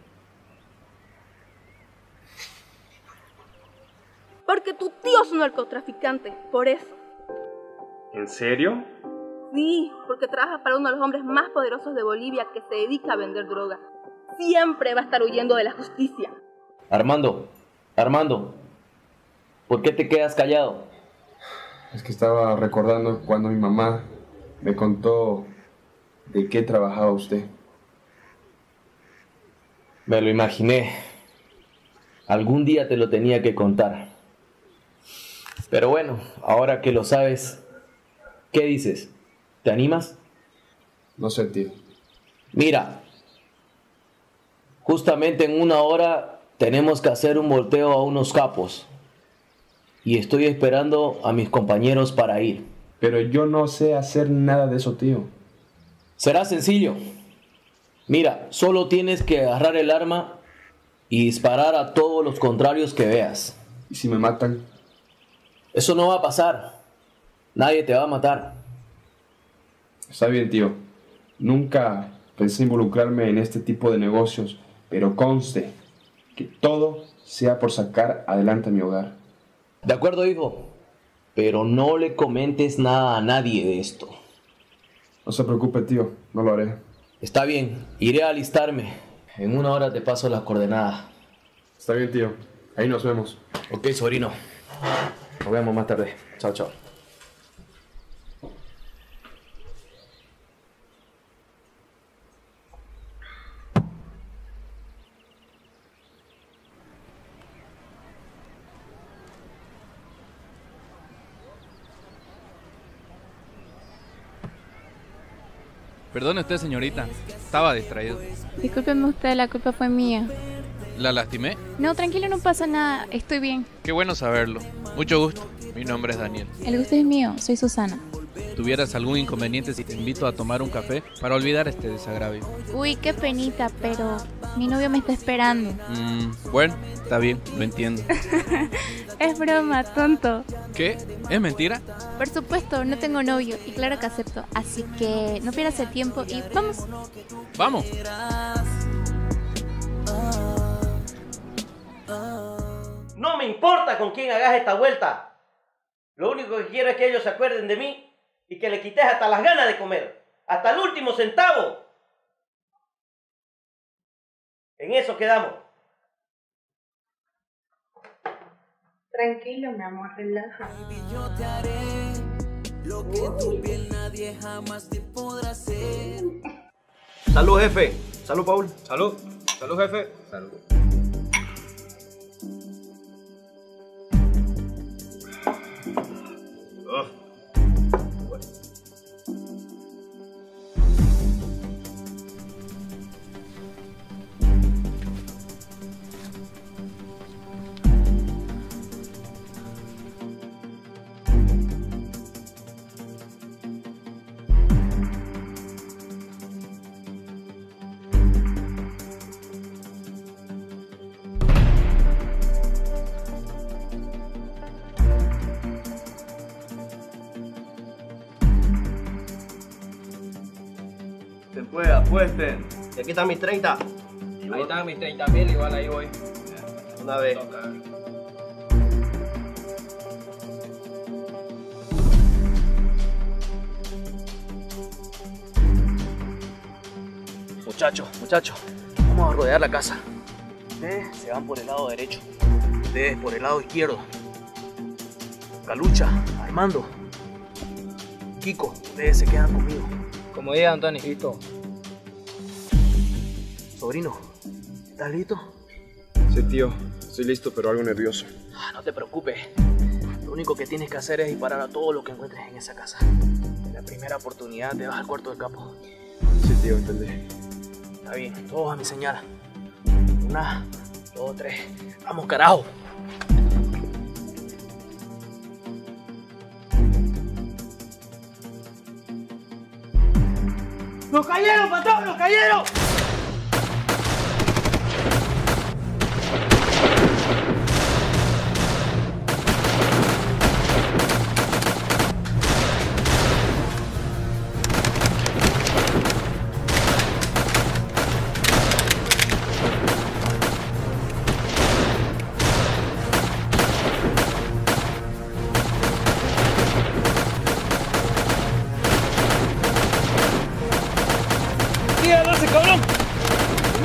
Porque tu tío es un narcotraficante, por eso. ¿En serio? Sí, porque trabaja para uno de los hombres más poderosos de Bolivia que se dedica a vender droga. Siempre va a estar huyendo de la justicia. Armando, Armando, ¿por qué te quedas callado? Es que estaba recordando cuando mi mamá me contó de qué trabajaba usted. Me lo imaginé. Algún día te lo tenía que contar. Pero bueno, ahora que lo sabes, ¿qué dices? ¿Te animas? No sé, tío. Mira, justamente en una hora tenemos que hacer un volteo a unos capos. Y estoy esperando a mis compañeros para ir. Pero yo no sé hacer nada de eso, tío. Será sencillo. Mira, solo tienes que agarrar el arma y disparar a todos los contrarios que veas. ¿Y si me matan? Eso no va a pasar. Nadie te va a matar. Está bien, tío. Nunca pensé involucrarme en este tipo de negocios, pero conste que todo sea por sacar adelante a mi hogar. De acuerdo, hijo. Pero no le comentes nada a nadie de esto. No se preocupe, tío. No lo haré. Está bien. Iré a alistarme. En una hora te paso las coordenadas. Está bien, tío. Ahí nos vemos. Ok, sobrino. Nos vemos más tarde. Chao, chao. Perdone usted, señorita. Estaba distraído. Discúlpeme usted, la culpa fue mía. ¿La lastimé? No, tranquilo, no pasa nada. Estoy bien. Qué bueno saberlo. Mucho gusto. Mi nombre es Daniel. El gusto es mío. Soy Susana. ¿Tuvieras algún inconveniente si te invito a tomar un café para olvidar este desagravio? Uy, qué penita, pero mi novio me está esperando. Mm, bueno, está bien, lo entiendo. Es broma, tonto. ¿Qué? ¿Es mentira? Por supuesto, no tengo novio y claro que acepto. Así que no pierdas el tiempo y vamos. Vamos. No me importa con quién hagas esta vuelta. Lo único que quiero es que ellos se acuerden de mí y que le quites hasta las ganas de comer, hasta el último centavo. En eso quedamos. Tranquilo, mi amor, relaja. Yo te haré lo que tu piel nadie jamás te podrá hacer. Salud, jefe. Salud, Paul. Salud. Salud, jefe. Salud. Pues apuesten. Y aquí están mis treinta. Ahí están mis treinta mil, igual ahí voy. Una vez. Muchachos, muchachos, vamos a rodear la casa. Ustedes se van por el lado derecho, ustedes por el lado izquierdo. Calucha, Armando, Kiko, ustedes se quedan conmigo. Como diga, Antonio. Listo. Sobrino, ¿estás listo? Sí, tío. Estoy listo, pero algo nervioso. Ah, no te preocupes. Lo único que tienes que hacer es disparar a todo lo que encuentres en esa casa. En la primera oportunidad te vas al cuarto del capo. Sí, tío, entendí. Está bien, todos a mi señal. Una, dos, tres. ¡Vamos, carajo! ¡Nos cayeron, patrón! ¡Nos cayeron!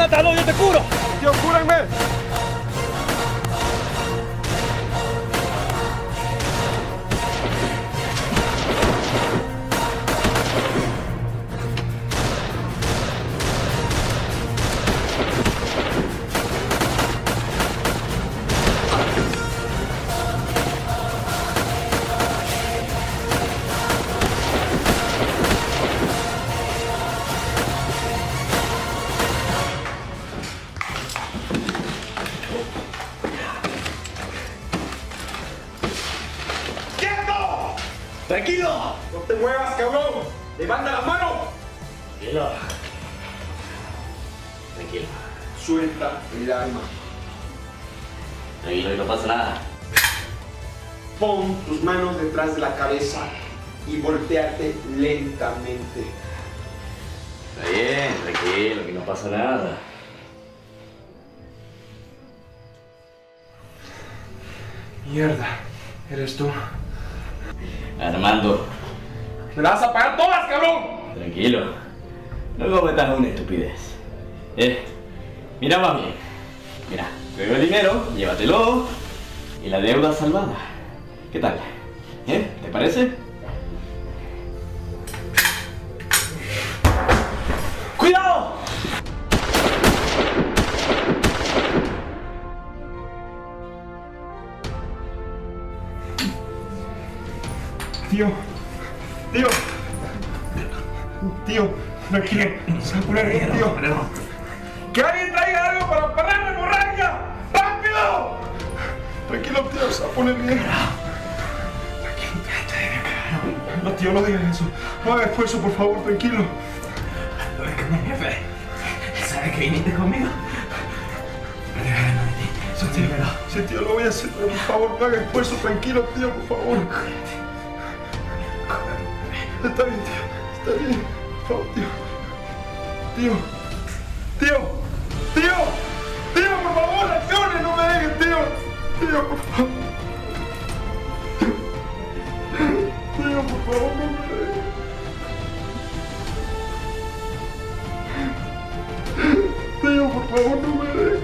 mátalo, yo te curo. Tío, cúrenme. ¡Tranquilo! ¡No te muevas, cabrón! ¡Levanta la mano! Tranquilo. Tranquilo. Suelta el arma. Tranquilo, y no pasa nada. Pon tus manos detrás de la cabeza y volteate lentamente. Está bien, tranquilo, que no pasa nada. Mierda, eres tú. Armando. ¡Me las vas a pagar todas, cabrón! Tranquilo. No cometas una estupidez. Eh, mira más bien. Mira, luego el dinero, llévatelo. Y la deuda salvada. ¿Qué tal? ¿Eh? ¿Te parece? ¡Cuidado! Tío, tío, tío, tranquilo, se va a poner bien, tío. ¡Que alguien traiga algo para parar la hemorragia! ¡Rápido! Tranquilo, tío, se va a poner bien. No, tío, no digas eso. No hagas esfuerzo, por favor, tranquilo. ¿Lo ves con mi jefe? ¿Sabes que viniste conmigo? Sí, tío, sí, tío, lo voy a hacer, pero por favor, no hagas esfuerzo, tranquilo, tío, por favor. Está bien, tío, está bien. Por favor, tío. Tío, tío, tío, tío, por favor, acciones, no me dejes, tío. Tío, por favor. Tío, por favor, no me dejes. Tío, por favor, no me dejes.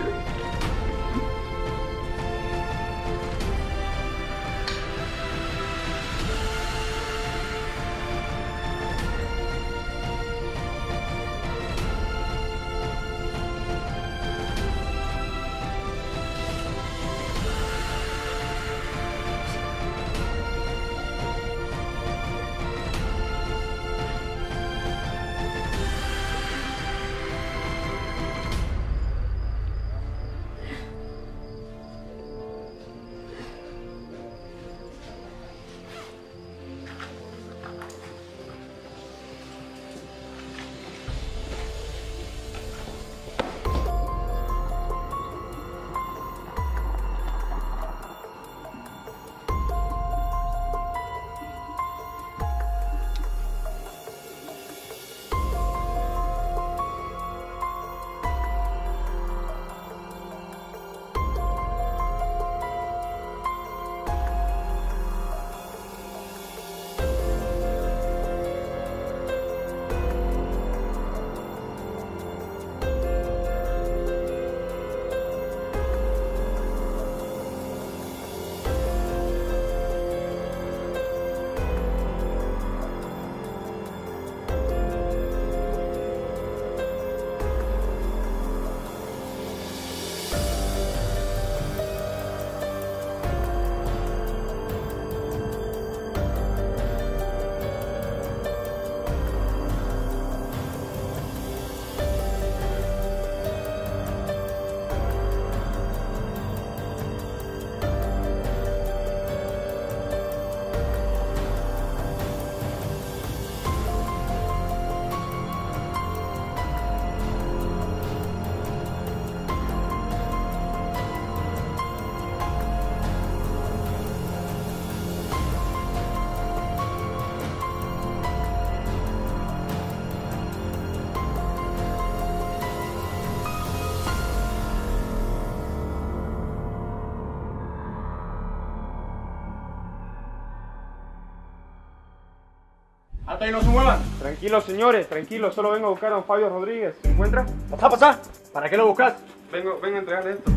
Hasta ahí, no se muevan. Tranquilos, señores, tranquilos. Solo vengo a buscar a don Fabio Rodríguez. ¿Se encuentra? ¡Pasá, pasá! ¿Para qué lo buscas? Vengo, vengo a entregarle esto.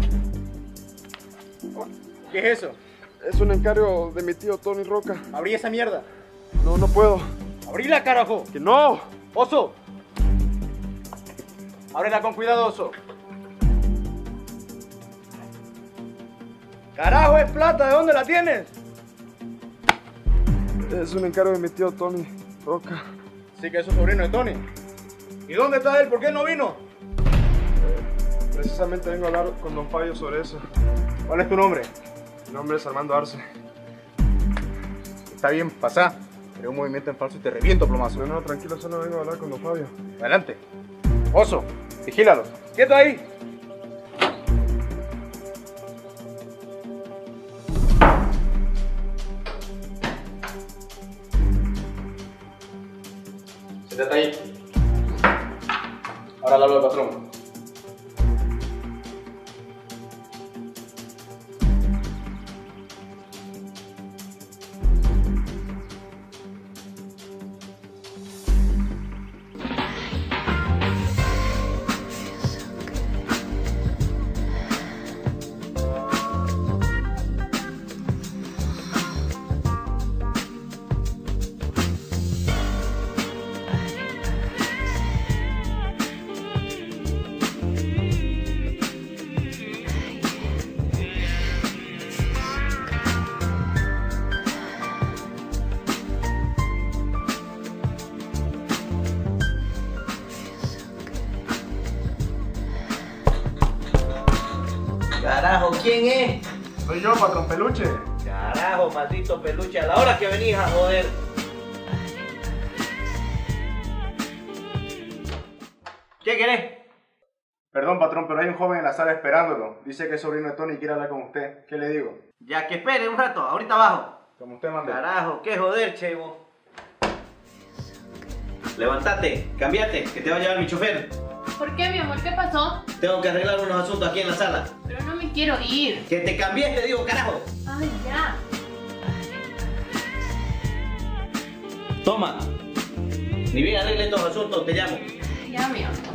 ¿Qué es eso? Es un encargo de mi tío Tony Roca. Abrí esa mierda. No, no puedo. ¡Abrila, carajo! ¡Que no! ¡Oso! Ábrela con cuidado, Oso. ¡Carajo, es plata! ¿De dónde la tienes? Es un encargo de mi tío Tony Roca. Sí que es su sobrino de Tony. ¿Y dónde está él? ¿Por qué no vino? Eh, precisamente vengo a hablar con don Fabio sobre eso. ¿Cuál es tu nombre? Mi nombre es Armando Arce. Está bien, pasa. Haré un movimiento en falso y te reviento, plomazo. No, no, tranquilo, solo vengo a hablar con don Fabio. Adelante. Oso, vigílalos. ¡Quieto ahí! Siéntate ahí. Ahora le hablo al patrón. Carajo, ¿quién es? Soy yo, patrón Peluche. Carajo, maldito peluche, a la hora que venís a joder. ¿Qué querés? Perdón, patrón, pero hay un joven en la sala esperándolo. Dice que es sobrino de Tony y quiere hablar con usted. ¿Qué le digo? Ya que espere un rato, ahorita abajo. Como usted mande. Carajo, qué joder, chevo. Levántate, cambiate, que te va a llevar mi chofer. ¿Por qué, mi amor? ¿Qué pasó? Tengo que arreglar unos asuntos aquí en la sala. Pero no me quiero ir. Que te cambies, te digo, carajo. Ay, ya. Toma. Ni bien arregle estos asuntos, te llamo. Ya, mi amor.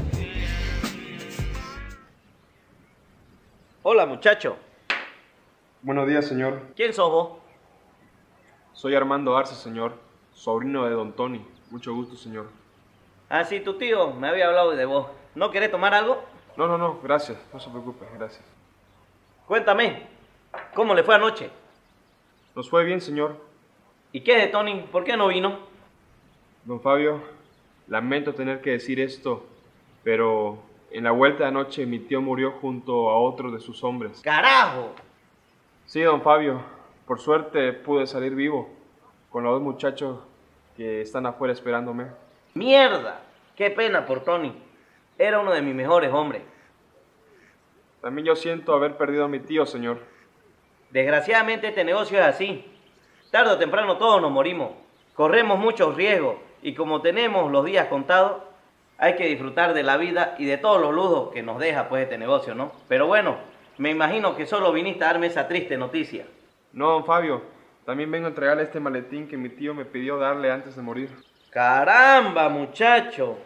Hola, muchacho. Buenos días, señor. ¿Quién sos vos? Soy Armando Arce, señor. Sobrino de don Tony. Mucho gusto, señor. Ah, sí, tu tío me había hablado de vos. ¿No querés tomar algo? No, no, no, gracias. No se preocupe, gracias. Cuéntame, ¿cómo le fue anoche? Nos fue bien, señor. ¿Y qué de Tony? ¿Por qué no vino? Don Fabio, lamento tener que decir esto, pero en la vuelta de anoche mi tío murió junto a otro de sus hombres. ¡Carajo! Sí, don Fabio. Por suerte pude salir vivo, con los dos muchachos que están afuera esperándome. ¡Mierda! ¡Qué pena por Tony! Era uno de mis mejores hombres. También yo siento haber perdido a mi tío, señor. Desgraciadamente este negocio es así. Tarde o temprano todos nos morimos. Corremos muchos riesgos y como tenemos los días contados, hay que disfrutar de la vida y de todos los lujos que nos deja pues este negocio, ¿no? Pero bueno, me imagino que solo viniste a darme esa triste noticia. No, don Fabio. También vengo a entregarle este maletín que mi tío me pidió darle antes de morir. ¡Caramba, muchacho!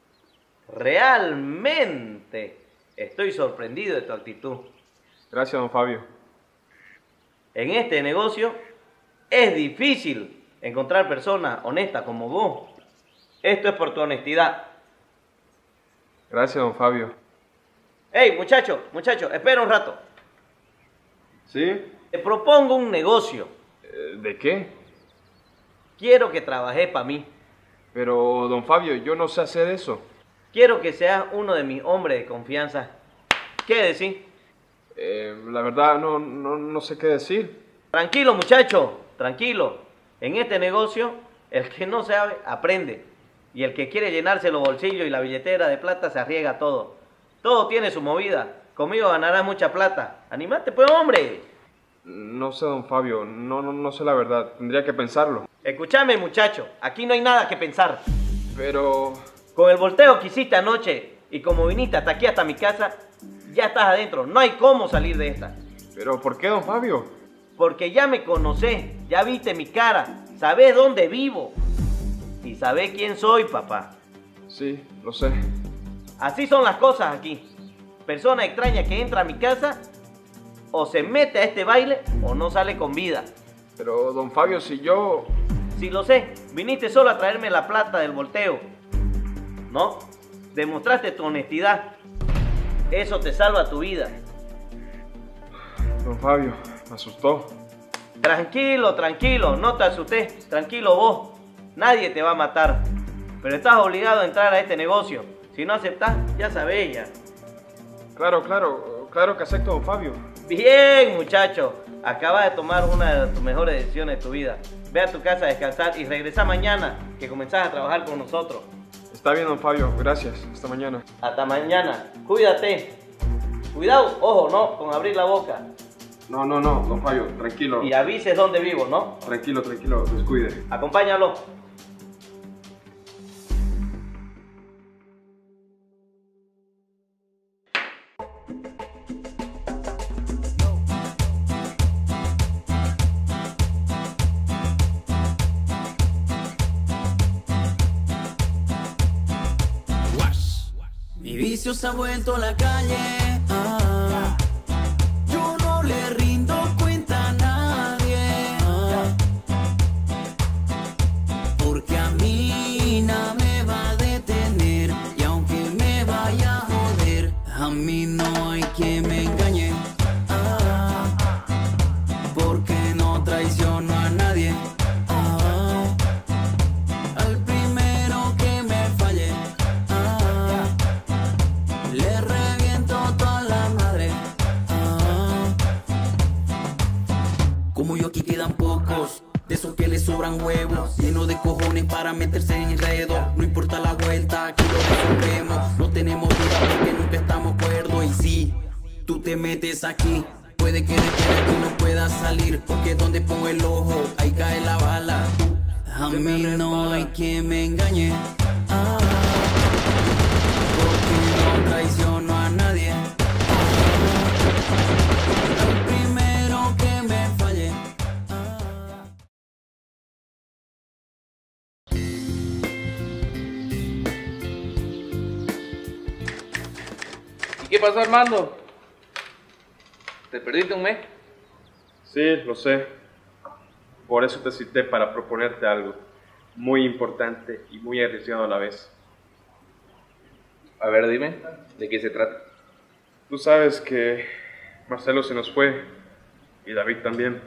Realmente estoy sorprendido de tu actitud. Gracias, don Fabio. En este negocio es difícil encontrar personas honestas como vos. Esto es por tu honestidad. Gracias, don Fabio. Hey, muchacho, muchacho, espera un rato. ¿Sí? Te propongo un negocio. ¿De qué? Quiero que trabajes para mí. Pero, don Fabio, yo no sé hacer eso. Quiero que seas uno de mis hombres de confianza. ¿Qué decís? Eh, la verdad, no, no, no sé qué decir. Tranquilo, muchacho, tranquilo. En este negocio, el que no sabe, aprende. Y el que quiere llenarse los bolsillos y la billetera de plata se arriesga todo. Todo tiene su movida. Conmigo ganarás mucha plata. ¡Anímate, pues, hombre! No sé, don Fabio. No, no, no sé la verdad. Tendría que pensarlo. Escúchame, muchacho. Aquí no hay nada que pensar. Pero... Con el volteo que hiciste anoche y como viniste hasta aquí, hasta mi casa, ya estás adentro. No hay cómo salir de esta. ¿Pero por qué, don Fabio? Porque ya me conocés. Ya viste mi cara. Sabés dónde vivo. Y sabés quién soy, papá. Sí, lo sé. Así son las cosas aquí. persona extraña que entra a mi casa o se mete a este baile o no sale con vida. Pero, don Fabio, si yo... Sí, lo sé. Viniste solo a traerme la plata del volteo. ¿No? Demostraste tu honestidad. Eso te salva tu vida. Don Fabio, me asustó. Tranquilo, tranquilo, no te asustes. Tranquilo vos. Nadie te va a matar. Pero estás obligado a entrar a este negocio. Si no aceptás, ya sabés ya. Claro, claro, claro que acepto, don Fabio. Bien, muchacho. Acabas de tomar una de tus mejores decisiones de tu vida. Ve a tu casa a descansar y regresa mañana, que comenzás a trabajar con nosotros. Está bien, don Fabio, gracias. Hasta mañana. Hasta mañana. Cuídate. Cuidado, ojo, no, con abrir la boca. No, no, no, don Fabio, tranquilo. Y avises dónde vivo, ¿no? Tranquilo, tranquilo, descuide. Acompáñalo. Mi vicio se ha vuelto la calle. Ah, yo no le rindo cuenta a nadie. Ah, porque a mí nada me va a detener. Y aunque me vaya a joder, a mí no hay quien me engañe. Ah, porque no traiciono a nadie. Ah, al primero que me falle, le reviento toda la madre. Ah, como yo aquí quedan pocos, de esos que le sobran huevos, lleno de cojones para meterse en el dedo. No importa la vuelta, aquí lo resolvemos. No tenemos vida porque nunca estamos cuerdos. Y si tú te metes aquí, puede que de aquí no puedas salir, porque donde pongo el ojo, ahí cae la bala. A mí no hay quien me engañe. Ah, no traiciono a nadie. El primero que me falle. ¿Y qué pasó, Armando? ¿Te perdiste un mes? Sí, lo sé. Por eso te cité para proponerte algo muy importante y muy arriesgado a la vez. A ver, dime, ¿de qué se trata? Tú sabes que Marcelo se nos fue y David también.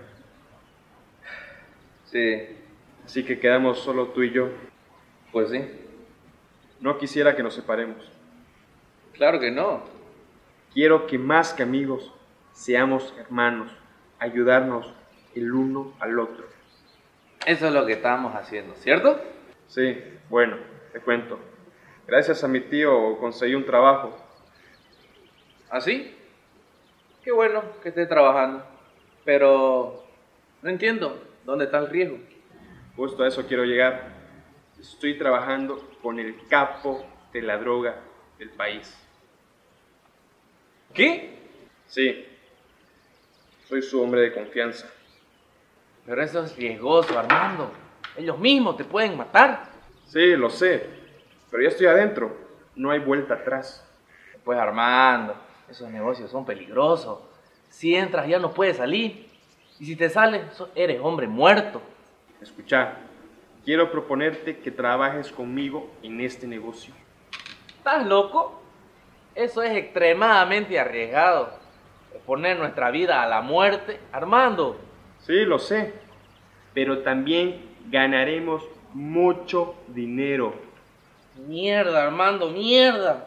Sí. Así que quedamos solo tú y yo. Pues sí. No quisiera que nos separemos. Claro que no. Quiero que más que amigos seamos hermanos, ayudarnos el uno al otro. Eso es lo que estamos haciendo, ¿cierto? Sí, bueno, te cuento. Gracias a mi tío conseguí un trabajo. ¿Ah, sí? Qué bueno que esté trabajando. Pero no entiendo, ¿dónde está el riesgo? Justo a eso quiero llegar. Estoy trabajando con el capo de la droga del país. ¿Qué? Sí. Soy su hombre de confianza. Pero eso es riesgoso, Armando. Ellos mismos te pueden matar. Sí, lo sé. Pero ya estoy adentro. No hay vuelta atrás. Pues, Armando, esos negocios son peligrosos. Si entras ya no puedes salir. Y si te sales, eres hombre muerto. Escucha, quiero proponerte que trabajes conmigo en este negocio. ¿Estás loco? Eso es extremadamente arriesgado. Poner nuestra vida a la muerte. Armando. Sí, lo sé. Pero también ganaremos mucho dinero. Mierda, Armando, mierda.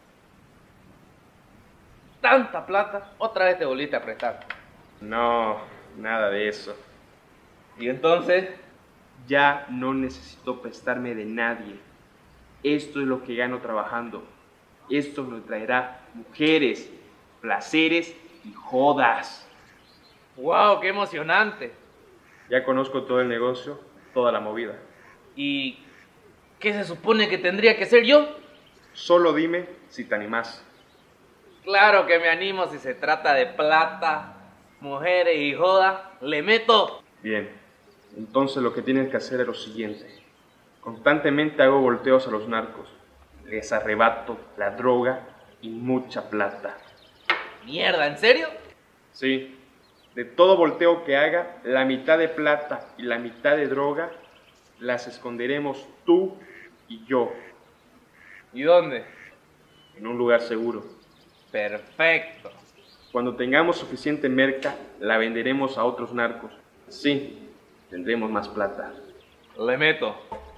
Tanta plata, otra vez te volviste a prestar. No, nada de eso. ¿Y entonces? Ya no necesito prestarme de nadie. Esto es lo que gano trabajando. Esto me traerá mujeres, placeres y jodas. ¡Wow! ¡Qué emocionante! Ya conozco todo el negocio, toda la movida. ¿Y qué se supone que tendría que ser yo? Solo dime si te animás. Claro que me animo si se trata de plata, mujeres y jodas. ¡Le meto! Bien, entonces lo que tienes que hacer es lo siguiente. Constantemente hago volteos a los narcos. Les arrebato la droga y mucha plata. Mierda, ¿en serio? Sí. De todo volteo que haga, la mitad de plata y la mitad de droga las esconderemos tú y yo. ¿Y dónde? En un lugar seguro. Perfecto. Cuando tengamos suficiente merca, la venderemos a otros narcos. Sí, tendremos más plata. Le meto.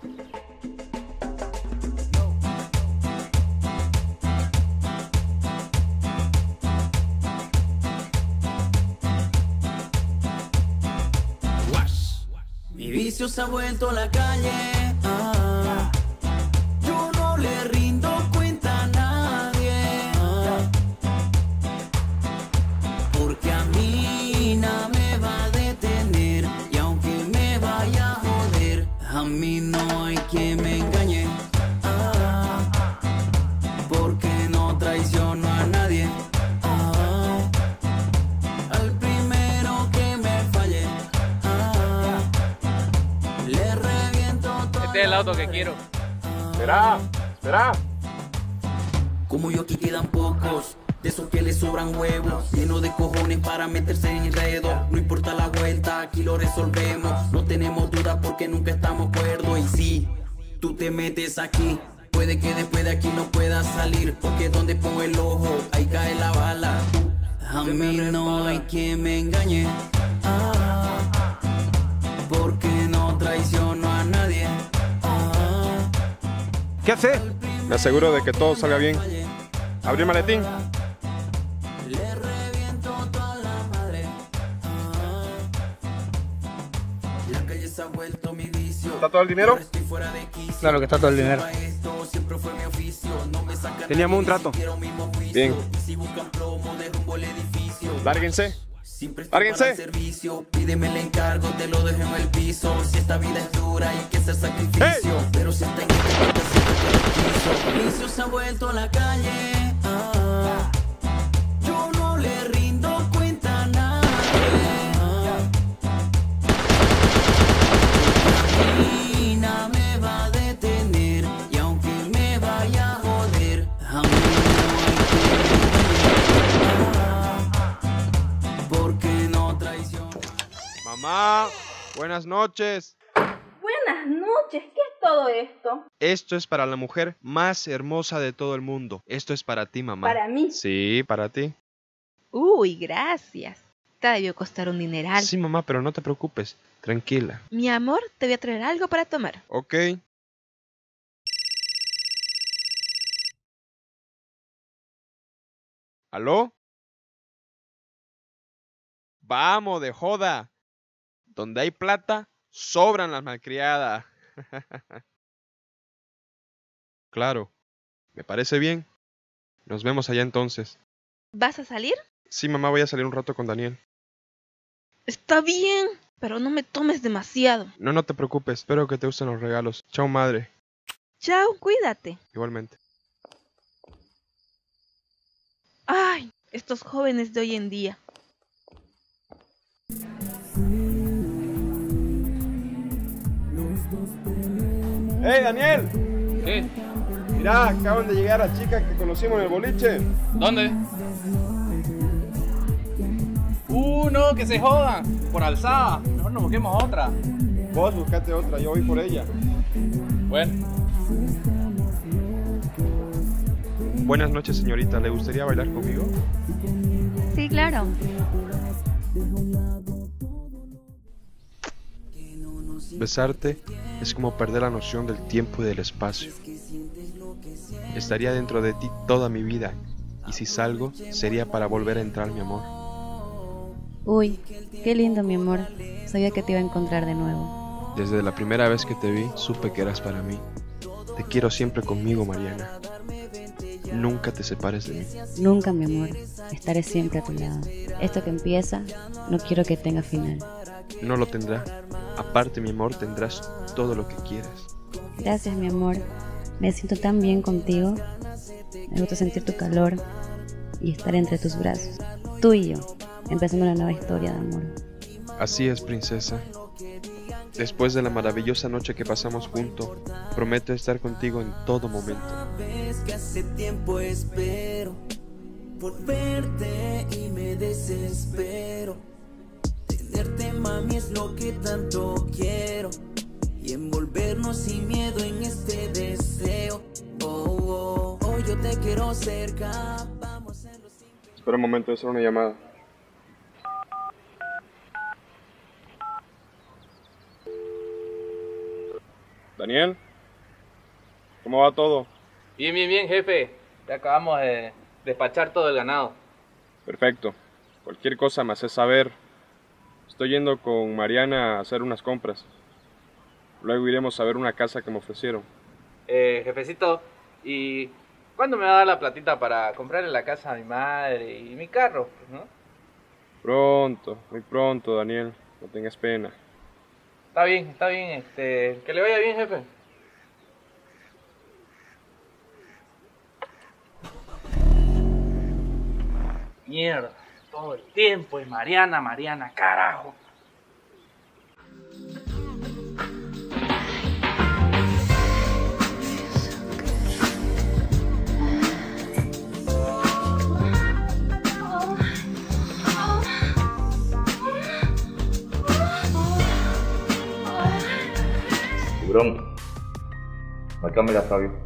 Mi vicio se ha vuelto la calle. Ah, yo no le rindo cuenta a nadie. Ah, porque a mí nada me va a detener. Y aunque me vaya a joder, a mí no hay quien me engañe. Ah, porque no traiciono a nadie. Ah, al primero que me falle. Este es el auto que quiero. Espera, espera. Como yo aquí quedan pocos, de esos que le sobran huevos, lleno de cojones para meterse en enredo. No importa la vuelta, aquí lo resolvemos. No tenemos dudas porque nunca estamos cuerdos. Y si tú te metes aquí, puede que después de aquí no puedas salir, porque donde pongo el ojo, ahí cae la bala. A mí no hay quien me engañe. Ah, porque no traiciono a nadie. ¿Qué hace? Me aseguro de que todo salga bien. Abrí el maletín. ¿Está todo el dinero? Claro que está todo el dinero. Teníamos un trato. Bien. Lárguense. Lárguense. Pídeme el encargo, te lo dejo en el piso. Si esta vida es dura hay que hacer sacrificio. Hey. Pero si está en el vicio se ha vuelto la calle. Ah, yo no le rindo cuenta a nadie. Ah, nada me va a detener. Y aunque me vaya a joder, a mí no hay que... Mamá, buenas noches. Buenas noches, ¿qué es todo esto? Esto es para la mujer más hermosa de todo el mundo. Esto es para ti, mamá. ¿Para mí? Sí, para ti. Uy, gracias. Te debió costar un dineral. Sí, mamá, pero no te preocupes. Tranquila. Mi amor, te voy a traer algo para tomar. Ok. ¿Aló? Vamos, de joda. Donde hay plata, sobran las malcriadas. Claro, me parece bien. Nos vemos allá entonces. ¿Vas a salir? Sí, mamá, voy a salir un rato con Daniel. Está bien, pero no me tomes demasiado. No, no te preocupes. Espero que te gusten los regalos. Chao, madre. Chao, cuídate. Igualmente. Ay, estos jóvenes de hoy en día. ¡Hey, Daniel! ¿Qué? Mirá, acaban de llegar a chicas que conocimos en el boliche. ¿Dónde? Uh, no, que se jodan. Por alzada. Mejor nos busquemos otra. Vos buscate otra, yo voy por ella. Bueno. Buenas noches, señorita. ¿Le gustaría bailar conmigo? Sí, claro. Besarte es como perder la noción del tiempo y del espacio. Estaría dentro de ti toda mi vida, y si salgo, sería para volver a entrar, mi amor. Uy, qué lindo, mi amor. Sabía que te iba a encontrar de nuevo. Desde la primera vez que te vi, supe que eras para mí. Te quiero siempre conmigo, Mariana. Nunca te separes de mí. Nunca, mi amor. Estaré siempre a tu lado. Esto que empieza, no quiero que tenga final. No lo tendrá. Aparte, mi amor, tendrás todo lo que quieras. Gracias, mi amor. Me siento tan bien contigo. Me gusta sentir tu calor y estar entre tus brazos. Tú y yo, empezando una nueva historia de amor. Así es, princesa. Después de la maravillosa noche que pasamos juntos, prometo estar contigo en todo momento. Sabes que hace tiempo espero por verte y me desespero. Tenerte, mami, es lo que tanto quiero y envolvernos sin miedo en este deseo. Oh, oh, oh, yo te quiero cerca. Vamos a hacerlo sin... Espera un momento, voy a hacer una llamada. Daniel, ¿cómo va todo? Bien, bien, bien, jefe. Ya acabamos de despachar todo el ganado. Perfecto. Cualquier cosa me haces saber. Estoy yendo con Mariana a hacer unas compras. Luego iremos a ver una casa que me ofrecieron. Eh, jefecito, ¿y cuándo me va a dar la platita para comprarle la casa a mi madre y mi carro, ¿no? Pronto, muy pronto, Daniel. No tengas pena. Está bien, está bien. Este, que le vaya bien, jefe. Mierda, todo el tiempo es Mariana, Mariana, carajo. Tiburón, márcame la Fabio.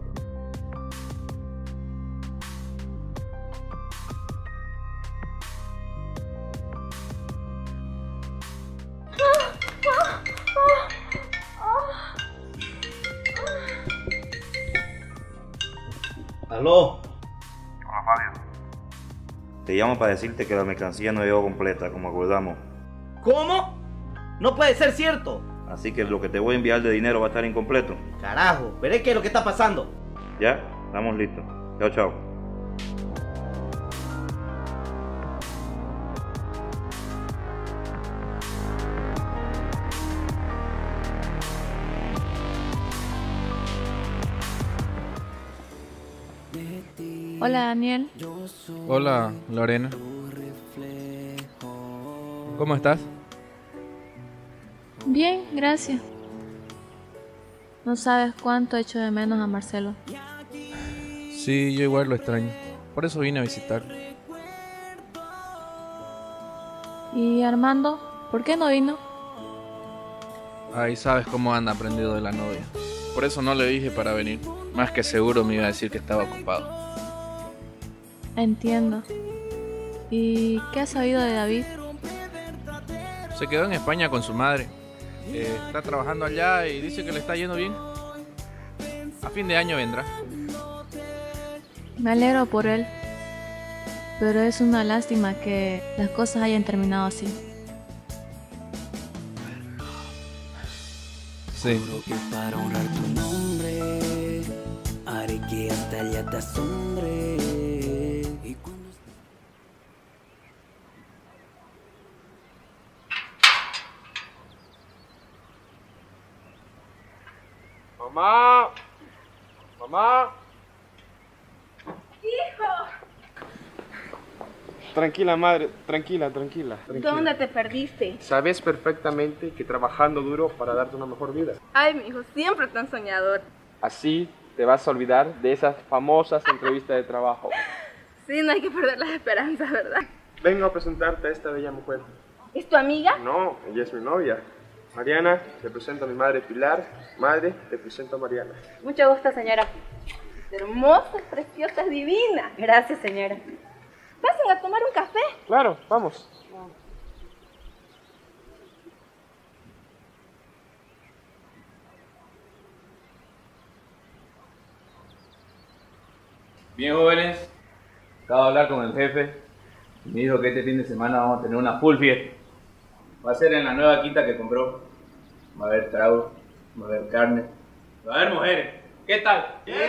Aló. Hola, Fabio. Te llamo para decirte que la mercancía no llegó completa, como acordamos. ¿Cómo? No puede ser cierto. Así que lo que te voy a enviar de dinero va a estar incompleto. Carajo, veré qué es lo que está pasando. Ya, estamos listos. Chao, chao. Hola, Daniel. Hola, Lorena. ¿Cómo estás? Bien, gracias. No sabes cuánto echo de menos a Marcelo. Sí, yo igual lo extraño. Por eso vine a visitar. ¿Y Armando? ¿Por qué no vino? Ahí sabes cómo anda aprendido de la novia. Por eso no le dije para venir. Más que seguro me iba a decir que estaba ocupado. Entiendo. ¿Y qué has sabido de David? Se quedó en España con su madre. Eh, está trabajando allá y dice que le está yendo bien. A fin de año vendrá. Me alegro por él. Pero es una lástima que las cosas hayan terminado así. Sí. Juro que para honrar tu nombre haré que hasta ella te asombre. Y cuando... Mamá, mamá. ¡Hijo! Tranquila, madre, tranquila, tranquila, tranquila. ¿Dónde te perdiste? Sabes perfectamente que trabajando duro para darte una mejor vida. Ay, mi hijo, siempre tan soñador. Así te vas a olvidar de esas famosas entrevistas de trabajo. Sí, no hay que perder las esperanzas, ¿verdad? Vengo a presentarte a esta bella mujer. ¿Es tu amiga? No, ella es mi novia. Mariana, te presento a mi madre Pilar. Madre, te presento a Mariana. Mucho gusto, señora. Hermosa, preciosa, divina. Gracias, señora. ¿Pasan a tomar un café? Claro, vamos. Bien, jóvenes, acabo de hablar con el jefe y me dijo que este fin de semana vamos a tener una full fiesta. Va a ser en la nueva quinta que compró. Va a haber trago, va a haber carne, va a haber mujeres. ¿Qué tal?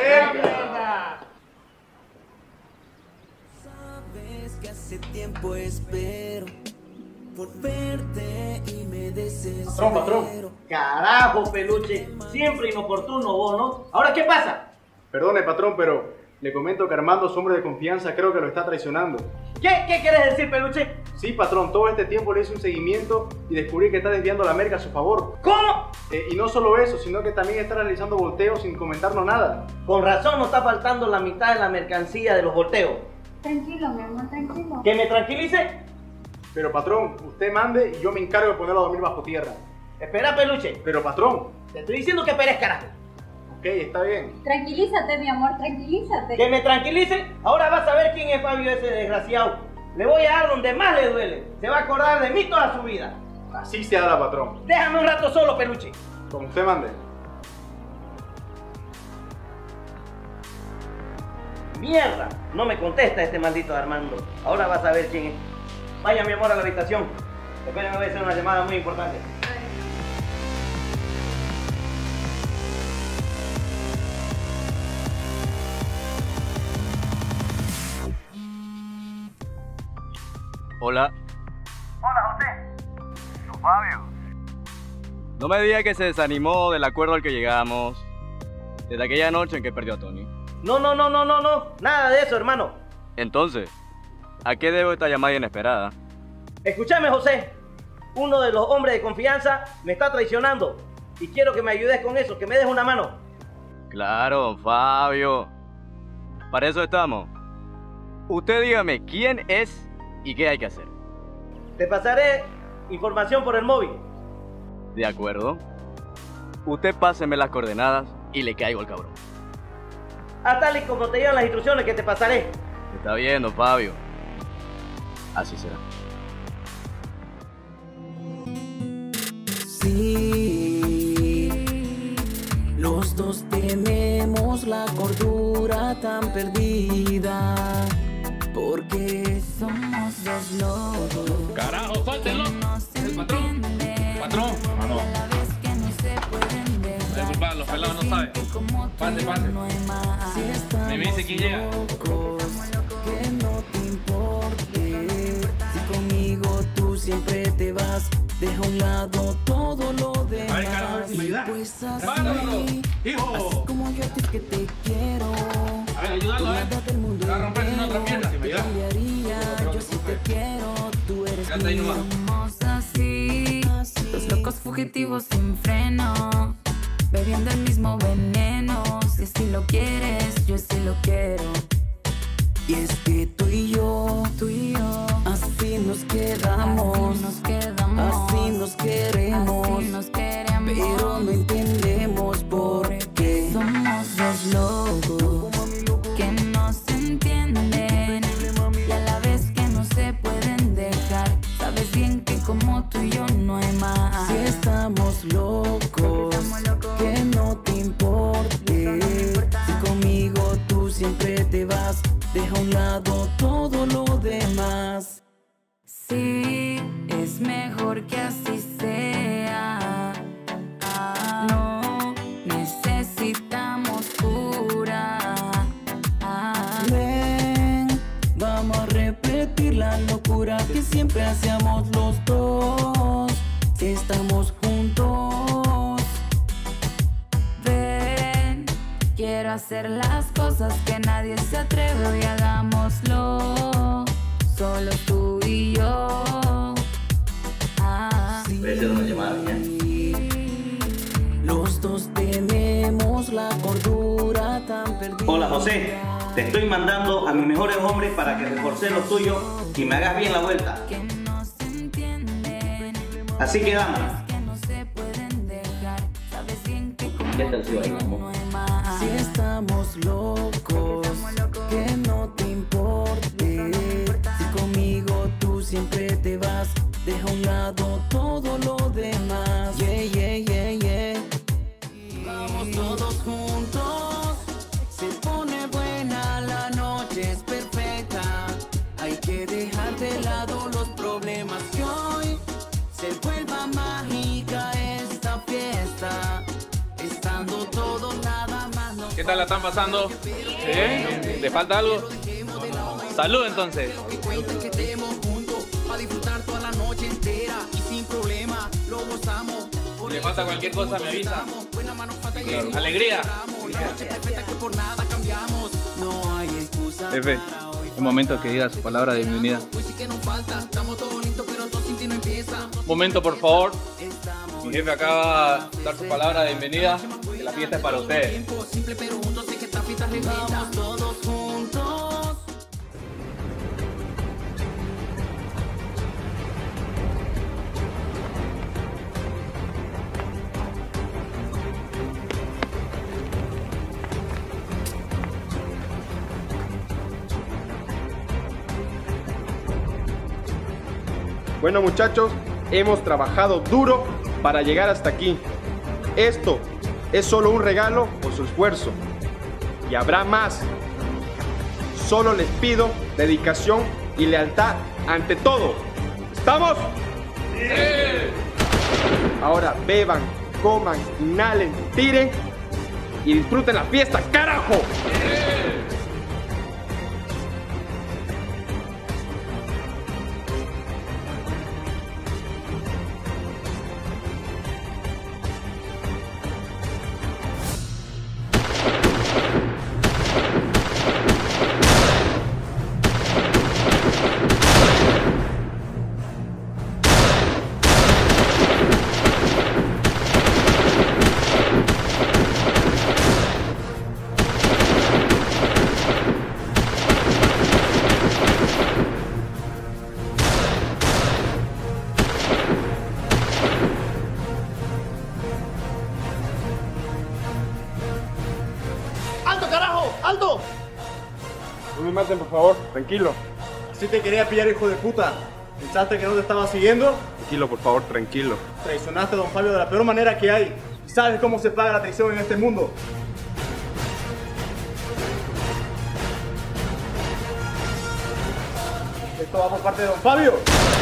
Sabes que hace tiempo espero por verte y me desespero. Patrón, patrón. Carajo, peluche. Siempre inoportuno vos, ¿no? ¿Ahora qué pasa? Perdone, patrón, pero le comento que Armando, su hombre de confianza, creo que lo está traicionando. ¿Qué, ¿Qué quieres decir, peluche? Sí, patrón, todo este tiempo le hice un seguimiento y descubrí que está desviando la merca a su favor. ¿Cómo? Eh, y no solo eso, sino que también está realizando volteos sin comentarnos nada. Con razón nos está faltando la mitad de la mercancía de los volteos. Tranquilo, mi amor, tranquilo. ¿Que me tranquilice? Pero patrón, usted mande y yo me encargo de ponerlo a dormir bajo tierra. Espera, peluche. Pero patrón. Te estoy diciendo que esperes, carajo. Ok, está bien. Tranquilízate, mi amor, tranquilízate. ¿Que me tranquilice? Ahora vas a ver quién es Fabio ese desgraciado. Le voy a dar donde más le duele. Se va a acordar de mí toda su vida. Así se hará, patrón. Déjame un rato solo, peluche. Como usted mande. Mierda, no me contesta este maldito Armando. Ahora vas a ver quién es. Vaya, mi amor, a la habitación. Espérenme, voy a hacer una llamada muy importante. Hola. Hola, José. Soy Fabio. No me diga que se desanimó del acuerdo al que llegamos desde aquella noche en que perdió a Tony. No, no, no, no, no, no. Nada de eso, hermano. Entonces, ¿a qué debo esta llamada inesperada? Escúchame, José. Uno de los hombres de confianza me está traicionando. Y quiero que me ayudes con eso, que me des una mano. Claro, Fabio. Para eso estamos. Usted dígame quién es y qué hay que hacer. Te pasaré información por el móvil. De acuerdo. Usted páseme las coordenadas y le caigo al cabrón. A tal y como te llegan las instrucciones que te pasaré. Está bien, don Fabio. Así será. Sí, los dos tenemos la cordura tan perdida, porque somos dos locos. Carajo, suéltenlo. El patrón. Patrón. Ah, no. Disculpa, los pelados no saben. Pase, pase. Me dice quién llega. Que no te importe, si conmigo tú siempre te vas, deja a un lado todo lo demás. A ver, carajo, a ver si me ayudas. Pues así, ¡Vámonos, hijo! así como yo a ti que te quiero. A ver, ayúdalo, eh. Va a romperse una otra pierna, si me ayudas. Yo sí te quiero, tú eres Quédate ahí mío. nomás. Somos así, dos locos fugitivos sin freno, bebiendo el mismo veneno. Si así lo quieres, yo sí lo quiero. Y es que tú y yo, tú y yo, así nos quedamos, así nos quedamos, así nos queremos, así nos queremos, pero no entendemos por qué somos dos locos que no se entienden y a la vez que no se pueden dejar. Sabes bien que como tú y yo no hay más. Si estamos locos, que no te importe, si conmigo tú siempre te vas, deja a un lado todo lo demás. Sí, es mejor que así sea. Ah, no necesitamos cura. Ah, ven, vamos a repetir la locura que siempre hacíamos los dos. Si estamos juntos, ven, quiero hacer las cosas que nadie se atreve, hoy hagámoslo, solo tú y yo. Ah, Voy a hacer una llamada, ¿ya? los dos tenemos la cordura tan perdida. Hola, José. Te estoy mandando a mis mejores hombres para que reforcen los tuyos y me hagas bien la vuelta. Así quedamos. Ya está el cielo ahí, amor. Si estamos locos, que no te importe, si conmigo tú siempre te vas, deja a un lado todo lo demás. Yeah, yeah, yeah, yeah. Vamos todos juntos, se pone buena, la noche es perfecta. Hay que dejar de lado los problemas que hoy se vuelva mágica esta fiesta. Estando todo nada más. No. ¿Qué tal la están pasando? ¿Eh? ¿Le falta algo? Salud entonces. A disfrutar toda la noche entera y sin problema lo gozamos. Si le falta cualquier cosa me avisa. Claro. Alegría. Por nada cambiamos. No hay excusa Jefe, para hoy. Es momento que diga su palabra de bienvenida. Momento, por favor. Mi jefe acaba de dar su palabra de bienvenida. Que la fiesta es para ustedes. Bueno, muchachos, hemos trabajado duro para llegar hasta aquí. Esto es solo un regalo por su esfuerzo. Y habrá más. Solo les pido dedicación y lealtad ante todo. ¿Estamos? ¡Sí! Ahora beban, coman, inhalen, tiren y disfruten la fiesta, ¡carajo! ¡Sí! No me maten, por favor, tranquilo. Así te quería pillar, hijo de puta. ¿Pensaste que no te estaba siguiendo? Tranquilo, por favor, tranquilo. Traicionaste a don Fabio de la peor manera que hay. ¿Y sabes cómo se paga la traición en este mundo? Esto va por parte de don Fabio.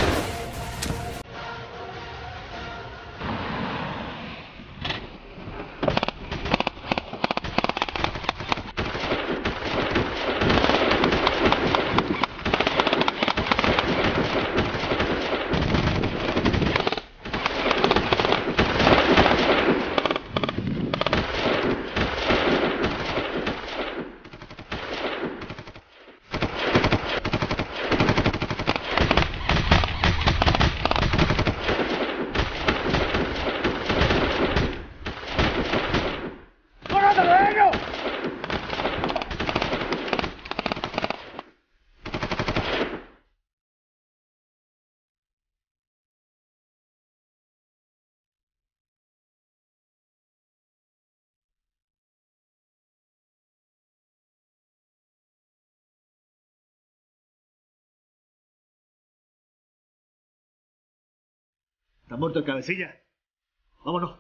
¿Está muerto el cabecilla? Vámonos.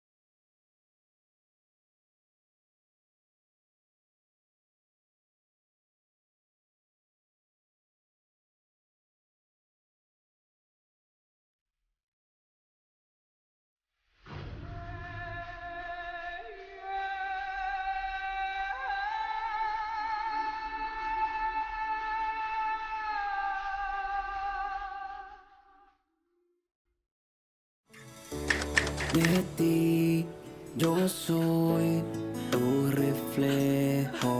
De ti yo soy tu reflejo.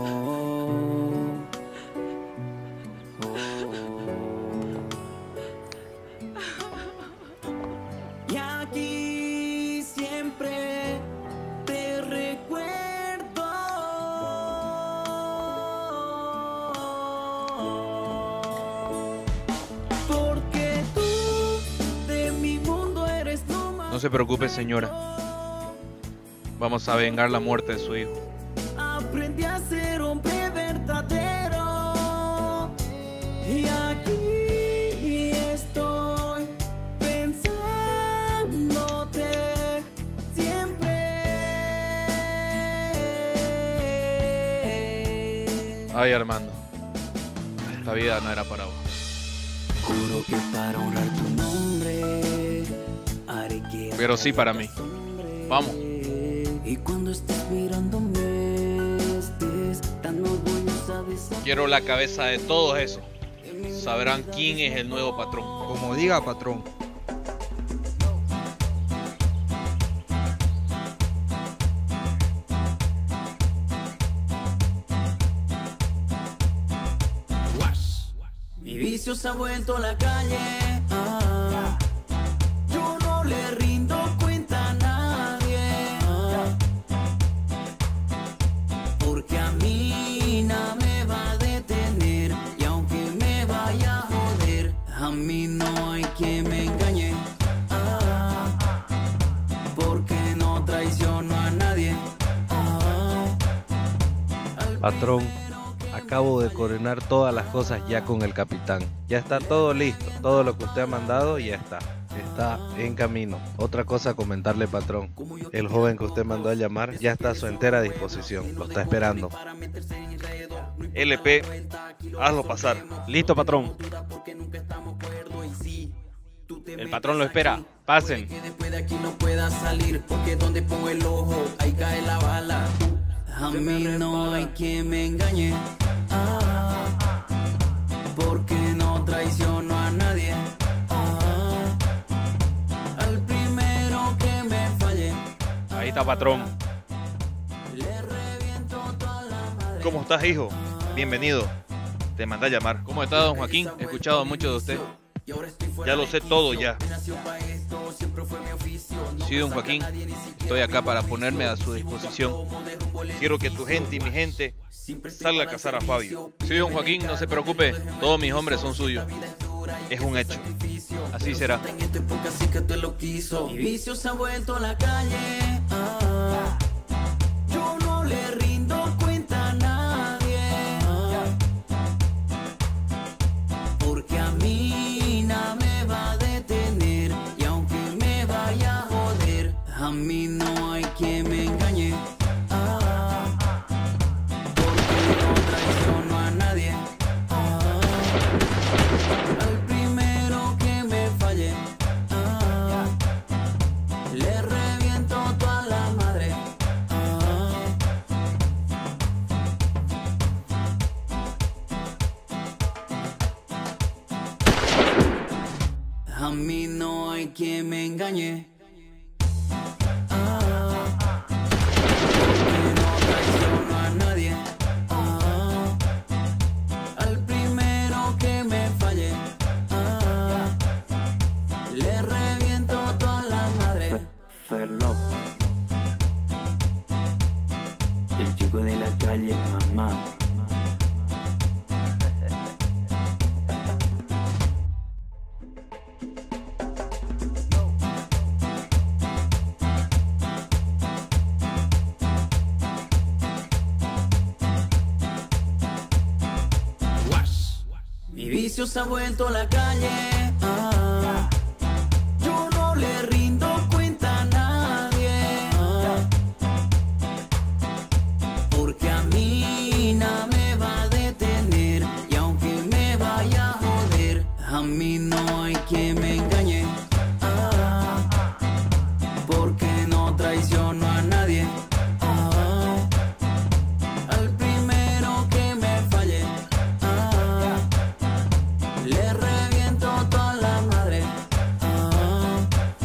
Y aquí siempre te recuerdo. Porque tú de mi mundo eres lo más. No se preocupe, señora. Vamos a vengar la muerte de su hijo. Aprendí a ser hombre verdadero. Y aquí estoy pensándote siempre. Ay, Armando. Esta vida no era para vos. Juro que para honrar tu nombre haré que. Pero sí para mí. Vamos. Y cuando estés mirándome, estés tan orgullosa de esa. Quiero la cabeza de todos esos. Sabrán quién es el nuevo patrón. Como diga, patrón. Wash. vicio se ha vuelto la calle. Ah, yo no le rindo cuenta a nadie. Ah, porque a mí nada me va a detener. Y aunque me vaya a joder, a mí no hay quien me engañe. Ah, porque no traiciono a nadie. Ah, Patrón, acabo de coordinar todas las cosas ya con el capitán. Ya está todo listo, todo lo que usted ha mandado ya está. Está en camino. Otra cosa a comentarle, patrón. El joven que usted mandó a llamar ya está a su entera disposición. Lo está esperando. L P, hazlo pasar. Listo, patrón. El patrón lo espera. Pasen. Después de aquí no pueda salir, porque donde pongo el ojo, ahí cae la bala. A mí no hay quien me engañe. Ah, porque no traiciono a nadie. Ah, al primero que me falle. Ahí está, patrón. ¿Cómo estás, hijo? Bienvenido. Te mandé a llamar. ¿Cómo está, don Joaquín? He escuchado mucho de usted. Ya lo sé todo ya. Sí, don Joaquín. Estoy acá para ponerme a su disposición. Quiero que tu gente y mi gente salga a cazar a Fabio. Sí, don Joaquín, no se preocupe. Todos mis hombres son suyos. Es un hecho. Así será. Mi vicio se ha vuelto a la calle. Ah, yo no le rindo cuenta a nadie. Ah, porque a mí nada me va a detener. Y aunque me vaya a joder, a mí no hay quien me engañe. Ah, porque no traiciono a nadie. Ah, al primero que me falle. Ah, le reviento toda la madre. Ah, a mí no hay quien me engañe. Ah, porque no traiciono a nadie. Ah, al primero que me falle. Ah, le reviento toda la madre. Ferlo, el chico de la calle, mamá. Mi vicio se ha vuelto a la calle. Ah, yo no le rindo cuenta a nadie. Ah, porque a mí nada me va a detener. Y aunque me vaya a joder, a mí no hay quien me engañe. Ah, porque no traiciono a nadie. Ah, al primero que me falle. Ah, le reviento toda la madre. Ah,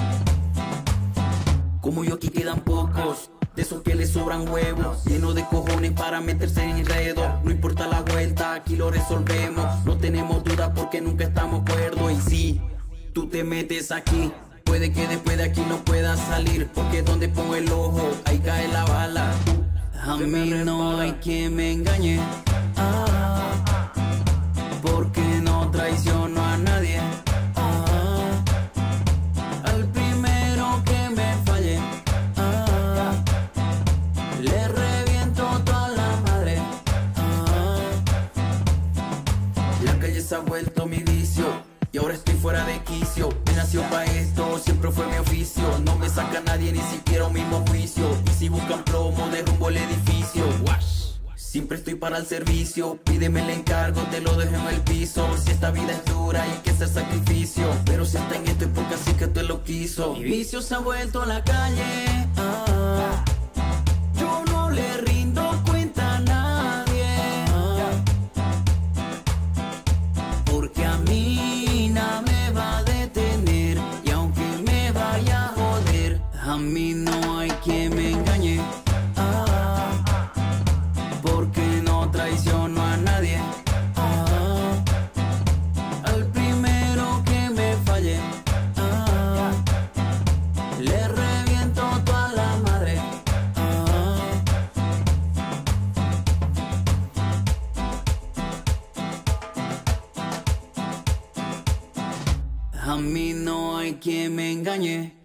como yo aquí quedan pocos, de esos que les sobran huevos, llenos de cojones para meterse en enredo. No importa la vuelta, aquí lo resolvemos. No tenemos duda porque nunca estamos cuerdos. Y si tú te metes aquí, puede que después de aquí no puedas salir, porque donde pongo el ojo, ahí cae la bala. A mí no hay quien me engañe. Ah, porque no traiciono a nadie. Ah, al primero que me falle. Ah, le reviento toda la madre. Ah, la calle se ha vuelto mi vicio y ahora estoy fuera de quicio. Me nació pa' esto, siempre fue mi oficio. No me saca nadie, ni siquiera un mismo juicio. Y si buscan plomo, derrumbo el edificio. Siempre estoy para el servicio. Pídeme el encargo, te lo dejo en el piso. Si esta vida es dura, hay que hacer sacrificio. Pero si está en esto es porque así que te lo quiso. Mi vicio se ha vuelto a la calle. Ah, yo no le rindo cuenta a nadie. Ah, porque a mí nada me va a detener. Y aunque me vaya a joder, a mí no hay quien me engañe. Ah, porque no traiciono a nadie. Ah, A mí no hay quien me engañe.